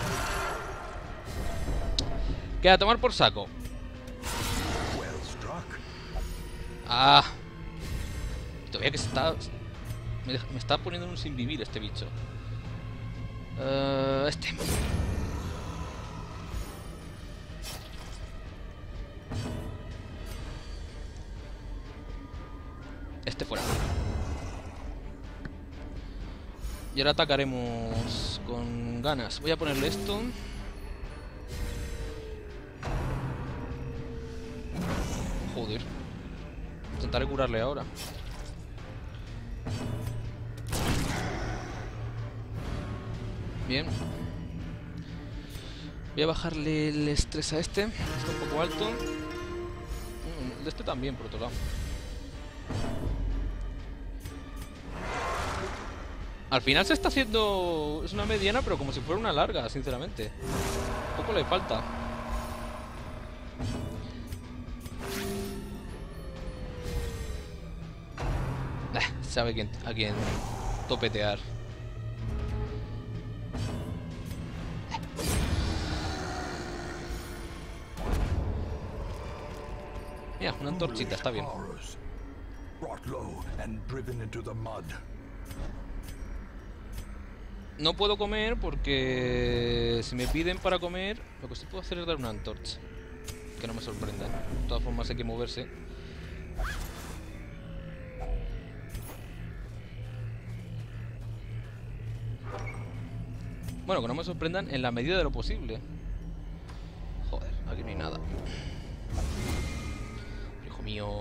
Queda a tomar por saco. ¡Ah! Todavía que se está... Me está poniendo en un sin vivir este bicho. Este. Este fuera. Y ahora atacaremos con ganas. Voy a ponerle esto. Joder. Intentaré curarle ahora. Bien. Voy a bajarle el estrés a este. Está un poco alto. El de este también, por otro lado. Al final se está haciendo... Es una mediana, pero como si fuera una larga, sinceramente. Poco le falta. Sabe a quién topetear. Mira, una antorchita, está bien. No puedo comer porque si me piden para comer, lo que sí puedo hacer es dar una antorcha. Que no me sorprenda. De todas formas hay que moverse. Bueno, que no me sorprendan en la medida de lo posible. Joder, aquí no hay nada. Hijo mío.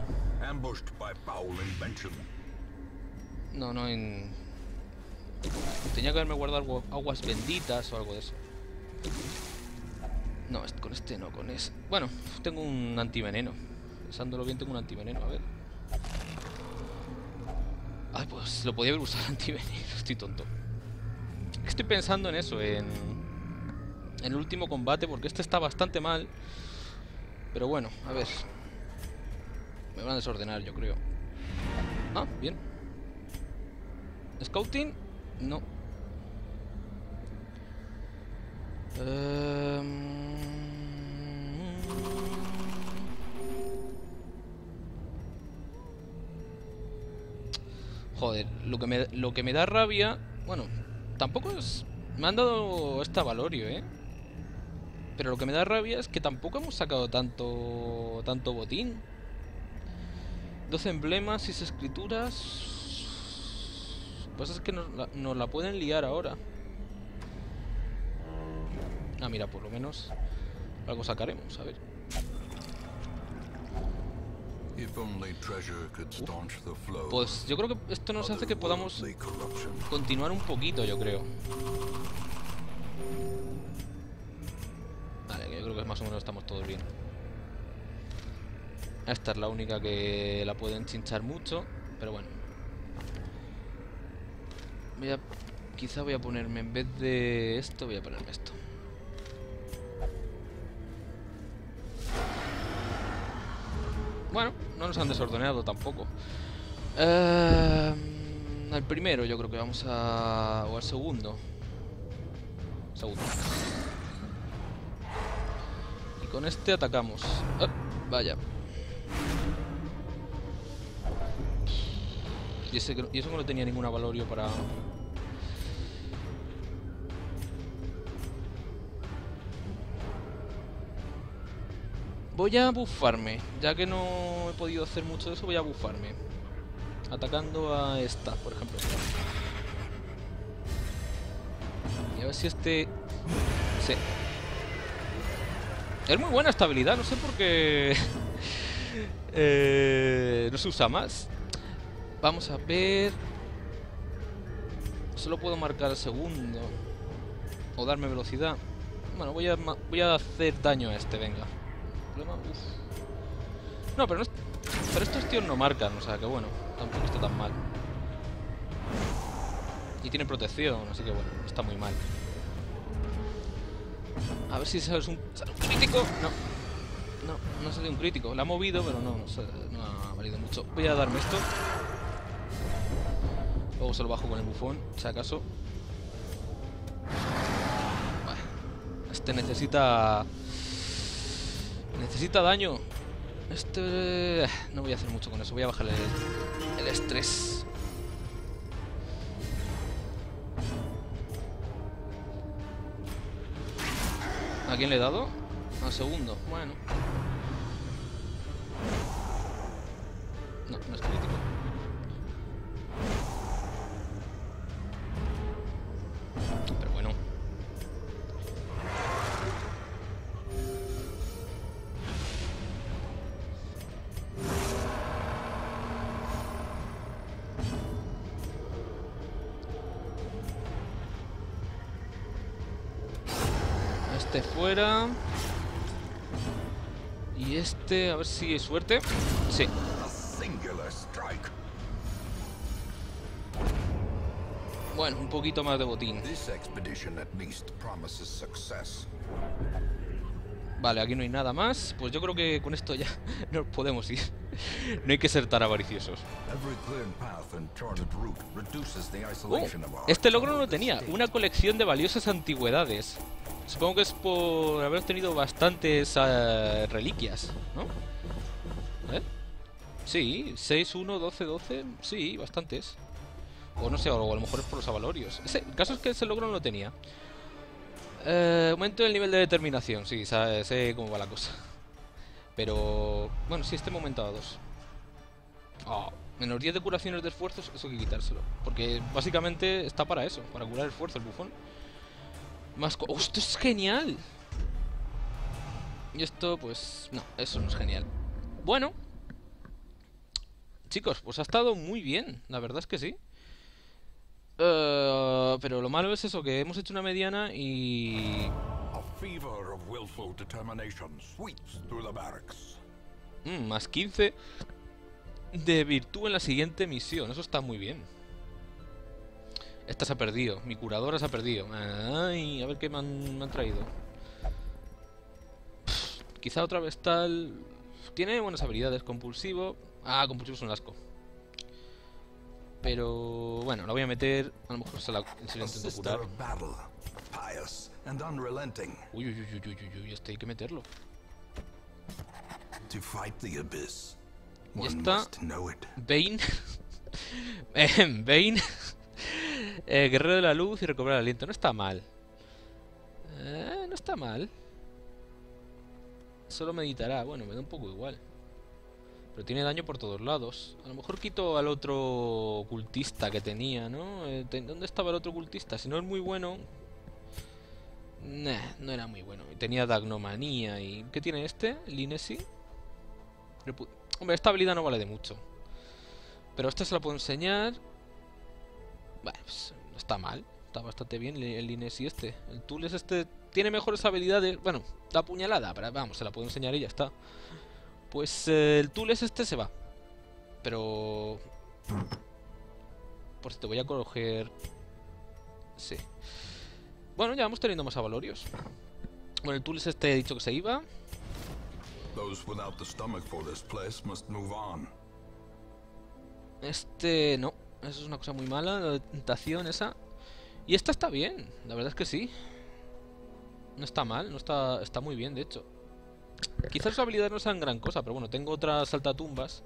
No, en... Tenía que haberme guardado aguas benditas o algo de eso. No, con este no, con ese. Bueno, tengo un antiveneno. Pensándolo bien, tengo un antiveneno, a ver. Ay, pues lo podía haber usado antiveneno, estoy tonto. Estoy pensando en eso, en el último combate, porque este está bastante mal. Pero bueno, a ver. Me van a desordenar, yo creo. Ah, bien. Scouting, no. Joder, lo que me da rabia... Bueno, tampoco es... Me han dado esta Valorio, pero lo que me da rabia es que tampoco hemos sacado tanto botín. 12 emblemas, 6 escrituras... Lo que pasa es que nos la pueden liar ahora. Ah, mira, por lo menos algo sacaremos, a ver. Pues yo creo que esto nos hace que podamos continuar un poquito, yo creo. Vale, yo creo que más o menos estamos todos bien. Esta es la única que la pueden chinchar mucho, pero bueno. Quizá voy a ponerme, en vez de esto, voy a ponerme esto. Bueno, no nos han desordenado tampoco. Al primero yo creo que vamos a... O al segundo. Segundo. Y con este atacamos. Vaya. Y eso que no tenía ninguna Valorio para... Voy a bufarme. Ya que no he podido hacer mucho de eso, voy a bufarme. Atacando a esta, por ejemplo. Y a ver si este... Sí. Es muy buena esta habilidad, no sé por qué... no se usa más. Vamos a ver... Solo puedo marcar el segundo. O darme velocidad. Bueno, voy a hacer daño a este, venga. Uf. No, pero estos tíos no marcan, o sea que bueno, tampoco está tan mal. Y tiene protección, así que bueno, no está muy mal. A ver si sale un crítico. No sale un crítico. La ha movido, pero no ha valido mucho. Voy a darme esto. Luego se lo bajo con el bufón, si acaso. Bueno, este necesita daño. No voy a hacer mucho con eso. Voy a bajarle el estrés. ¿A quién le he dado? Al segundo. Bueno. No, no es crítico. Pero bueno. Este fuera. Y este, a ver si hay suerte. Sí. Bueno, un poquito más de botín. Vale, aquí no hay nada más. Pues yo creo que con esto ya nos podemos ir. No hay que ser tan avariciosos. Este logro no lo tenía. Una colección de valiosas antigüedades. Supongo que es por haber tenido bastantes reliquias, ¿no? ¿Eh? Sí, 6, 1, 12, 12. Sí, bastantes. O no sé, o a lo mejor es por los avalorios. El caso es que ese logro no lo tenía. Aumento del nivel de determinación. Sí, sé cómo va la cosa. Pero... bueno, sí, este momento a 2. Oh, menos 10 de curaciones de esfuerzos. Eso hay que quitárselo. Porque básicamente está para eso. Para curar el esfuerzo, el bufón. Más... ¡oh, esto es genial! Y esto, pues... no, eso no es genial. Bueno. Chicos, pues ha estado muy bien. La verdad es que sí. Pero lo malo es eso, que hemos hecho una mediana y... más 15 de virtud en la siguiente misión. Eso está muy bien. Esta se ha perdido. Mi curadora se ha perdido. Ay, a ver qué me han traído. Quizá otra vez tal... tiene buenas habilidades. Compulsivo. Ah, compulsivo es un asco. Pero bueno, la voy a meter. A lo mejor se la intento curar. Uy, uy, uy, uy, uy, uy, este hay que meterlo. Y esta Bane. Bane. Guerrero de la luz y recobrar el aliento. No está mal. No está mal. Solo meditará. Bueno, me da un poco igual. Pero tiene daño por todos lados. A lo mejor quito al otro cultista que tenía, ¿no? ¿Dónde estaba el otro cultista? Si no es muy bueno... nah, no era muy bueno. Tenía Dagnomanía y... ¿qué tiene este? Linesi. Hombre, esta habilidad no vale de mucho. Pero esta se la puedo enseñar. Bueno, pues no está mal. Está bastante bien el Linesi este. El Tules este tiene mejores habilidades. Bueno, la puñalada, pero vamos, se la puedo enseñar y ya está. Pues el Tules este se va. Pero... por si te voy a coger... sí. Bueno, ya vamos teniendo más avalorios. Bueno, el Tules este he dicho que se iba. Este... no. Eso es una cosa muy mala. La tentación esa. Y esta está bien. La verdad es que sí. No está mal. No está... está muy bien, de hecho. Quizás sus habilidades no sean gran cosa, pero bueno, tengo otras saltatumbas.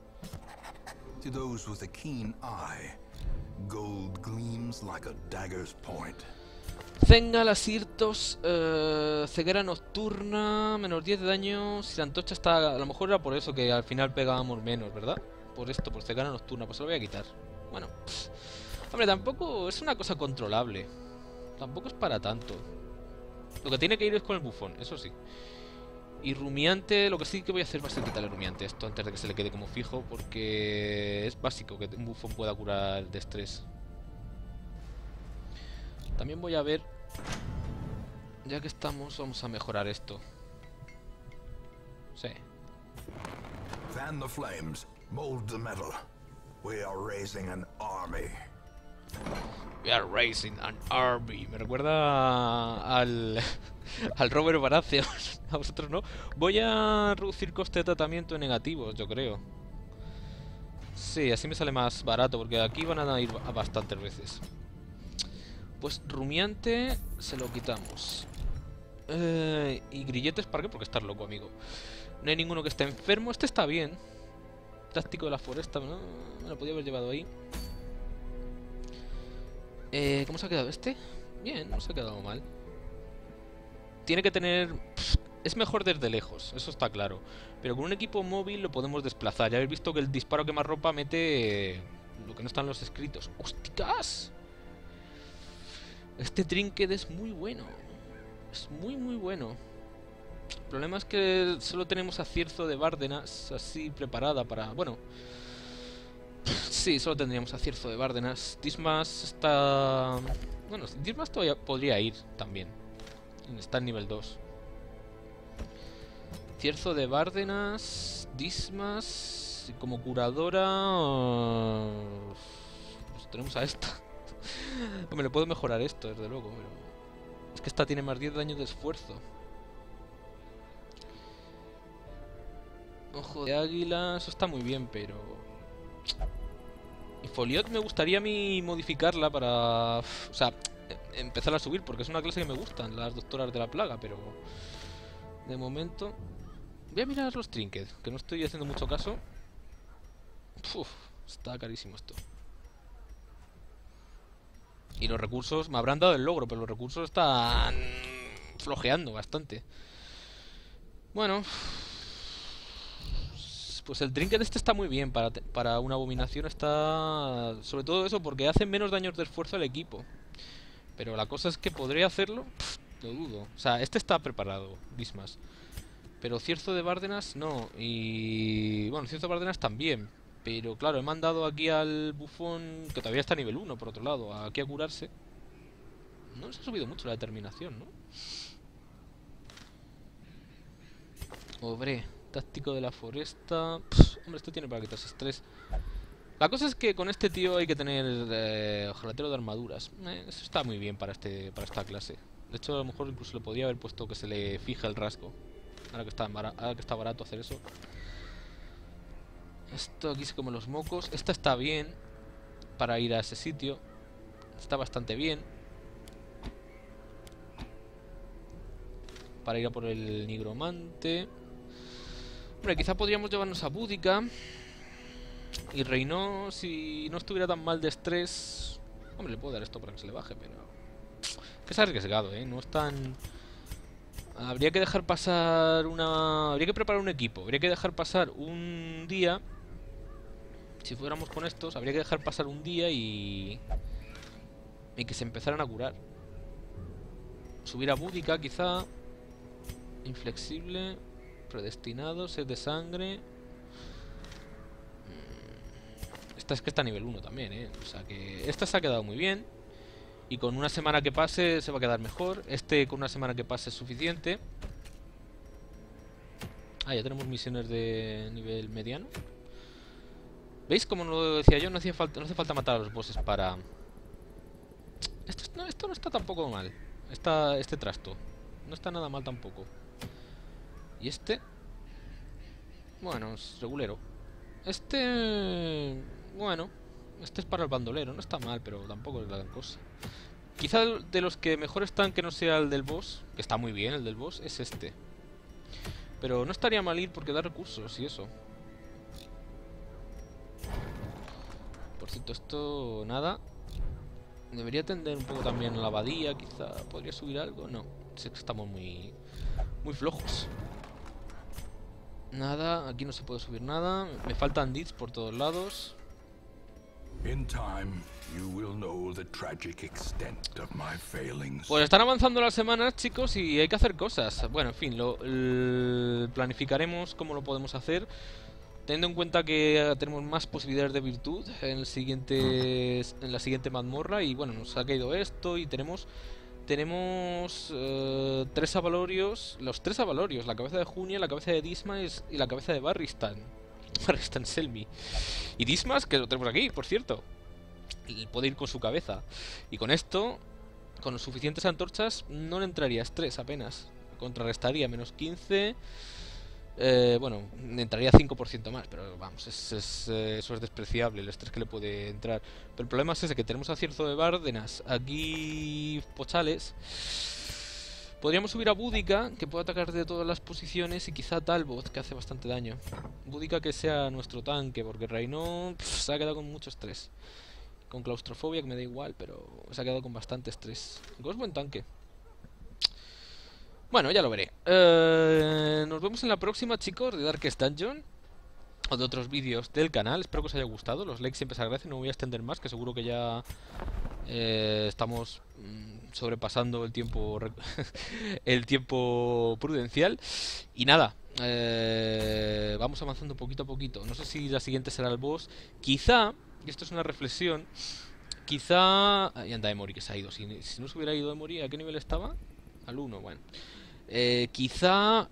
Zengal, Asirtos, ceguera nocturna, menos 10 de daño. Si la antorcha está... a lo mejor era por eso que al final pegábamos menos, ¿verdad? Por esto, por ceguera nocturna, pues se lo voy a quitar. Bueno, hombre, tampoco es una cosa controlable. Tampoco es para tanto. Lo que tiene que ir es con el bufón, eso sí. Y rumiante, lo que sí que voy a hacer va a ser quitarle rumiante esto antes de que se le quede como fijo, porque es básico que un bufón pueda curar de estrés. También voy a ver, ya que estamos, vamos a mejorar esto. Sí. Fan the flames, mold the metal. We are raising an army. We are raising an army. Me recuerda al Robert Baratheon. A vosotros no. Voy a reducir coste de tratamiento en negativos, yo creo. Sí, así me sale más barato, porque aquí van a ir a bastantes veces. Pues rumiante se lo quitamos. Y grilletes, ¿para qué? Porque estás loco, amigo. No hay ninguno que esté enfermo. Este está bien. Táctico de la foresta, ¿no? Me lo podía haber llevado ahí. ¿Cómo se ha quedado este? Bien, no se ha quedado mal. Tiene que tener... Es mejor desde lejos, eso está claro. Pero con un equipo móvil lo podemos desplazar. Ya habéis visto que el disparo quemarropa mete... lo que no están los escritos. ¡Hostias! Este trinket es muy bueno. Es muy muy bueno. El problema es que solo tenemos a Cierzo de Bárdenas así preparada para... Bueno... Sí, solo tendríamos a Cierzo de Bárdenas. Dismas está... Bueno, Dismas todavía podría ir también. Está en nivel 2. Cierzo de Bárdenas, Dismas... Y como curadora... Pues tenemos a esta. Hombre, le puedo mejorar esto, desde luego, pero... Es que esta tiene más 10 daños de esfuerzo. Ojo de águila, eso está muy bien, pero... Y Foliot me gustaría a mí modificarla para... O sea, empezar a subir, porque es una clase que me gustan, las doctoras de la plaga, pero... De momento... Voy a mirar los trinkets, que no estoy haciendo mucho caso. Uf, está carísimo esto. Y los recursos, me habrán dado el logro, pero los recursos están flojeando bastante. Bueno, pues el trinket este está muy bien para una abominación. Está... Sobre todo eso, porque hace menos daños de esfuerzo al equipo. Pero la cosa es que podría hacerlo, lo dudo. O sea, este está preparado, Dismas. Pero Cierzo de Bárdenas no. Y... Bueno, Cierzo de Bárdenas también. Pero claro, he mandado aquí al bufón, que todavía está a nivel 1, por otro lado, aquí a curarse. No les ha subido mucho la determinación, ¿no? Obre, táctico de la foresta... hombre, esto tiene para quitarse estrés. La cosa es que con este tío hay que tener ojalatero de armaduras. Eso está muy bien para esta clase. De hecho, a lo mejor incluso le podría haber puesto que se le fija el rasgo. Ahora que está barato hacer eso. Esto aquí se come los mocos. Esta está bien para ir a ese sitio. Está bastante bien para ir a por el nigromante. Hombre, quizá podríamos llevarnos a Búdica. Y Reinó, si no estuviera tan mal de estrés... Hombre, le puedo dar esto para que se le baje, pero... Que es arriesgado, ¿eh? No es tan... Habría que dejar pasar una... Habría que preparar un equipo. Habría que dejar pasar un día... Si fuéramos con estos, habría que dejar pasar un día y que se empezaran a curar. Subir a Búdica, quizá. Inflexible. Predestinado, sed de sangre. Esta es que está a nivel 1 también, ¿eh? O sea que esta se ha quedado muy bien. Y con una semana que pase se va a quedar mejor. Este con una semana que pase es suficiente. Ah, ya tenemos misiones de nivel mediano. ¿Veis? Como lo decía yo, no hace falta matar a los bosses para... Esto no está tampoco mal. Este trasto no está nada mal tampoco. Y este... Bueno, es regulero. Este... Bueno, este es para el bandolero. No está mal, pero tampoco es la gran cosa. Quizá de los que mejor están que no sea el del boss, que está muy bien el del boss, es este. Pero no estaría mal ir porque da recursos y eso. Por cierto, esto... nada. Debería atender un poco también a la abadía, quizá. ¿Podría subir algo? No, es que estamos muy flojos. Nada, aquí no se puede subir nada. Me faltan deeds por todos lados. Pues están avanzando las semanas, chicos, y hay que hacer cosas. Bueno, en fin, planificaremos cómo lo podemos hacer, teniendo en cuenta que tenemos más posibilidades de virtud en la siguiente mazmorra. Y bueno, nos ha caído esto y tenemos 3 avalorios. Los 3 avalorios, la cabeza de Junia, la cabeza de Dismas y la cabeza de Barristan. Barristan Selmy. Y Dismas, que lo tenemos aquí, por cierto. Puede ir con su cabeza. Y con esto, con suficientes antorchas, no le entraría estrés apenas. Contrarrestaría menos 15. Bueno, entraría 5% más, pero vamos, eso es despreciable, el estrés que le puede entrar. Pero el problema es ese, que tenemos a Cierzo de Bárdenas aquí Pochales. Podríamos subir a Boudica, que puede atacar de todas las posiciones, y quizá Talbot, que hace bastante daño. Boudica que sea nuestro tanque, porque Reino se ha quedado con mucho estrés. Con claustrofobia, que me da igual, pero se ha quedado con bastante estrés. Aunque es buen tanque. Bueno, ya lo veré. Nos vemos en la próxima, chicos, de Darkest Dungeon. O de otros vídeos del canal. Espero que os haya gustado. Los likes siempre se agradecen. No me voy a extender más, que seguro que ya estamos sobrepasando el tiempo el tiempo prudencial. Y nada, vamos avanzando poquito a poquito. No sé si la siguiente será el boss. Quizá, y esto es una reflexión, quizá... Ahí anda Emory, que se ha ido. Si no se hubiera ido Emory, ¿a qué nivel estaba? Al 1, bueno. Quizá...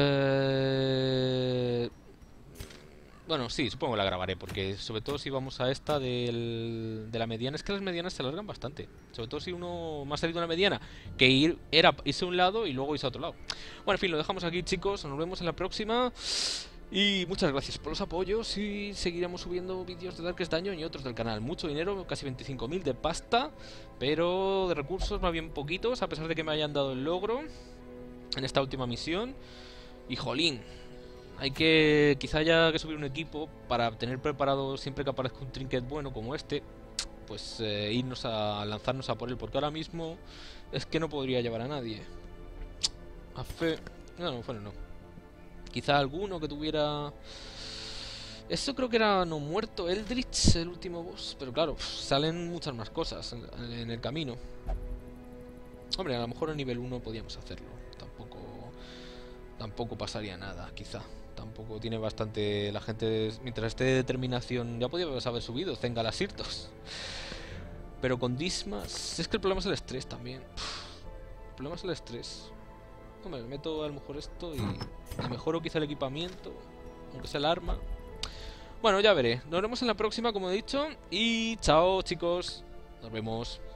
bueno, sí, supongo que la grabaré, porque sobre todo si vamos a esta de la mediana, es que las medianas se alargan bastante. Sobre todo si uno me ha salido una mediana, que irse a un lado y luego irse a otro lado. Bueno, en fin, lo dejamos aquí, chicos, nos vemos en la próxima. Y muchas gracias por los apoyos y seguiremos subiendo vídeos de Darkest Dungeon y otros del canal. Mucho dinero, casi 25.000 de pasta, pero de recursos más bien poquitos, a pesar de que me hayan dado el logro en esta última misión. Y jolín, hay que... quizá haya que subir un equipo para tener preparado siempre que aparezca un trinket bueno como este. Pues irnos a lanzarnos a por él, porque ahora mismo es que no podría llevar a nadie. A fe... No, bueno, no. Quizá alguno que tuviera... Eso creo que era no muerto Eldritch, el último boss. Pero claro, salen muchas más cosas en el camino. Hombre, a lo mejor a nivel 1 podíamos hacerlo. Tampoco pasaría nada, quizá. Tampoco tiene bastante... La gente, mientras esté de determinación... Ya podíamos haber subido Zengalasirtos. Pero con Dismas... Es que el problema es el estrés también. El problema es el estrés. Hombre, meto a lo mejor esto y mejoro quizá el equipamiento, aunque sea el arma. Bueno, ya veré. Nos vemos en la próxima, como he dicho. Y chao, chicos. Nos vemos.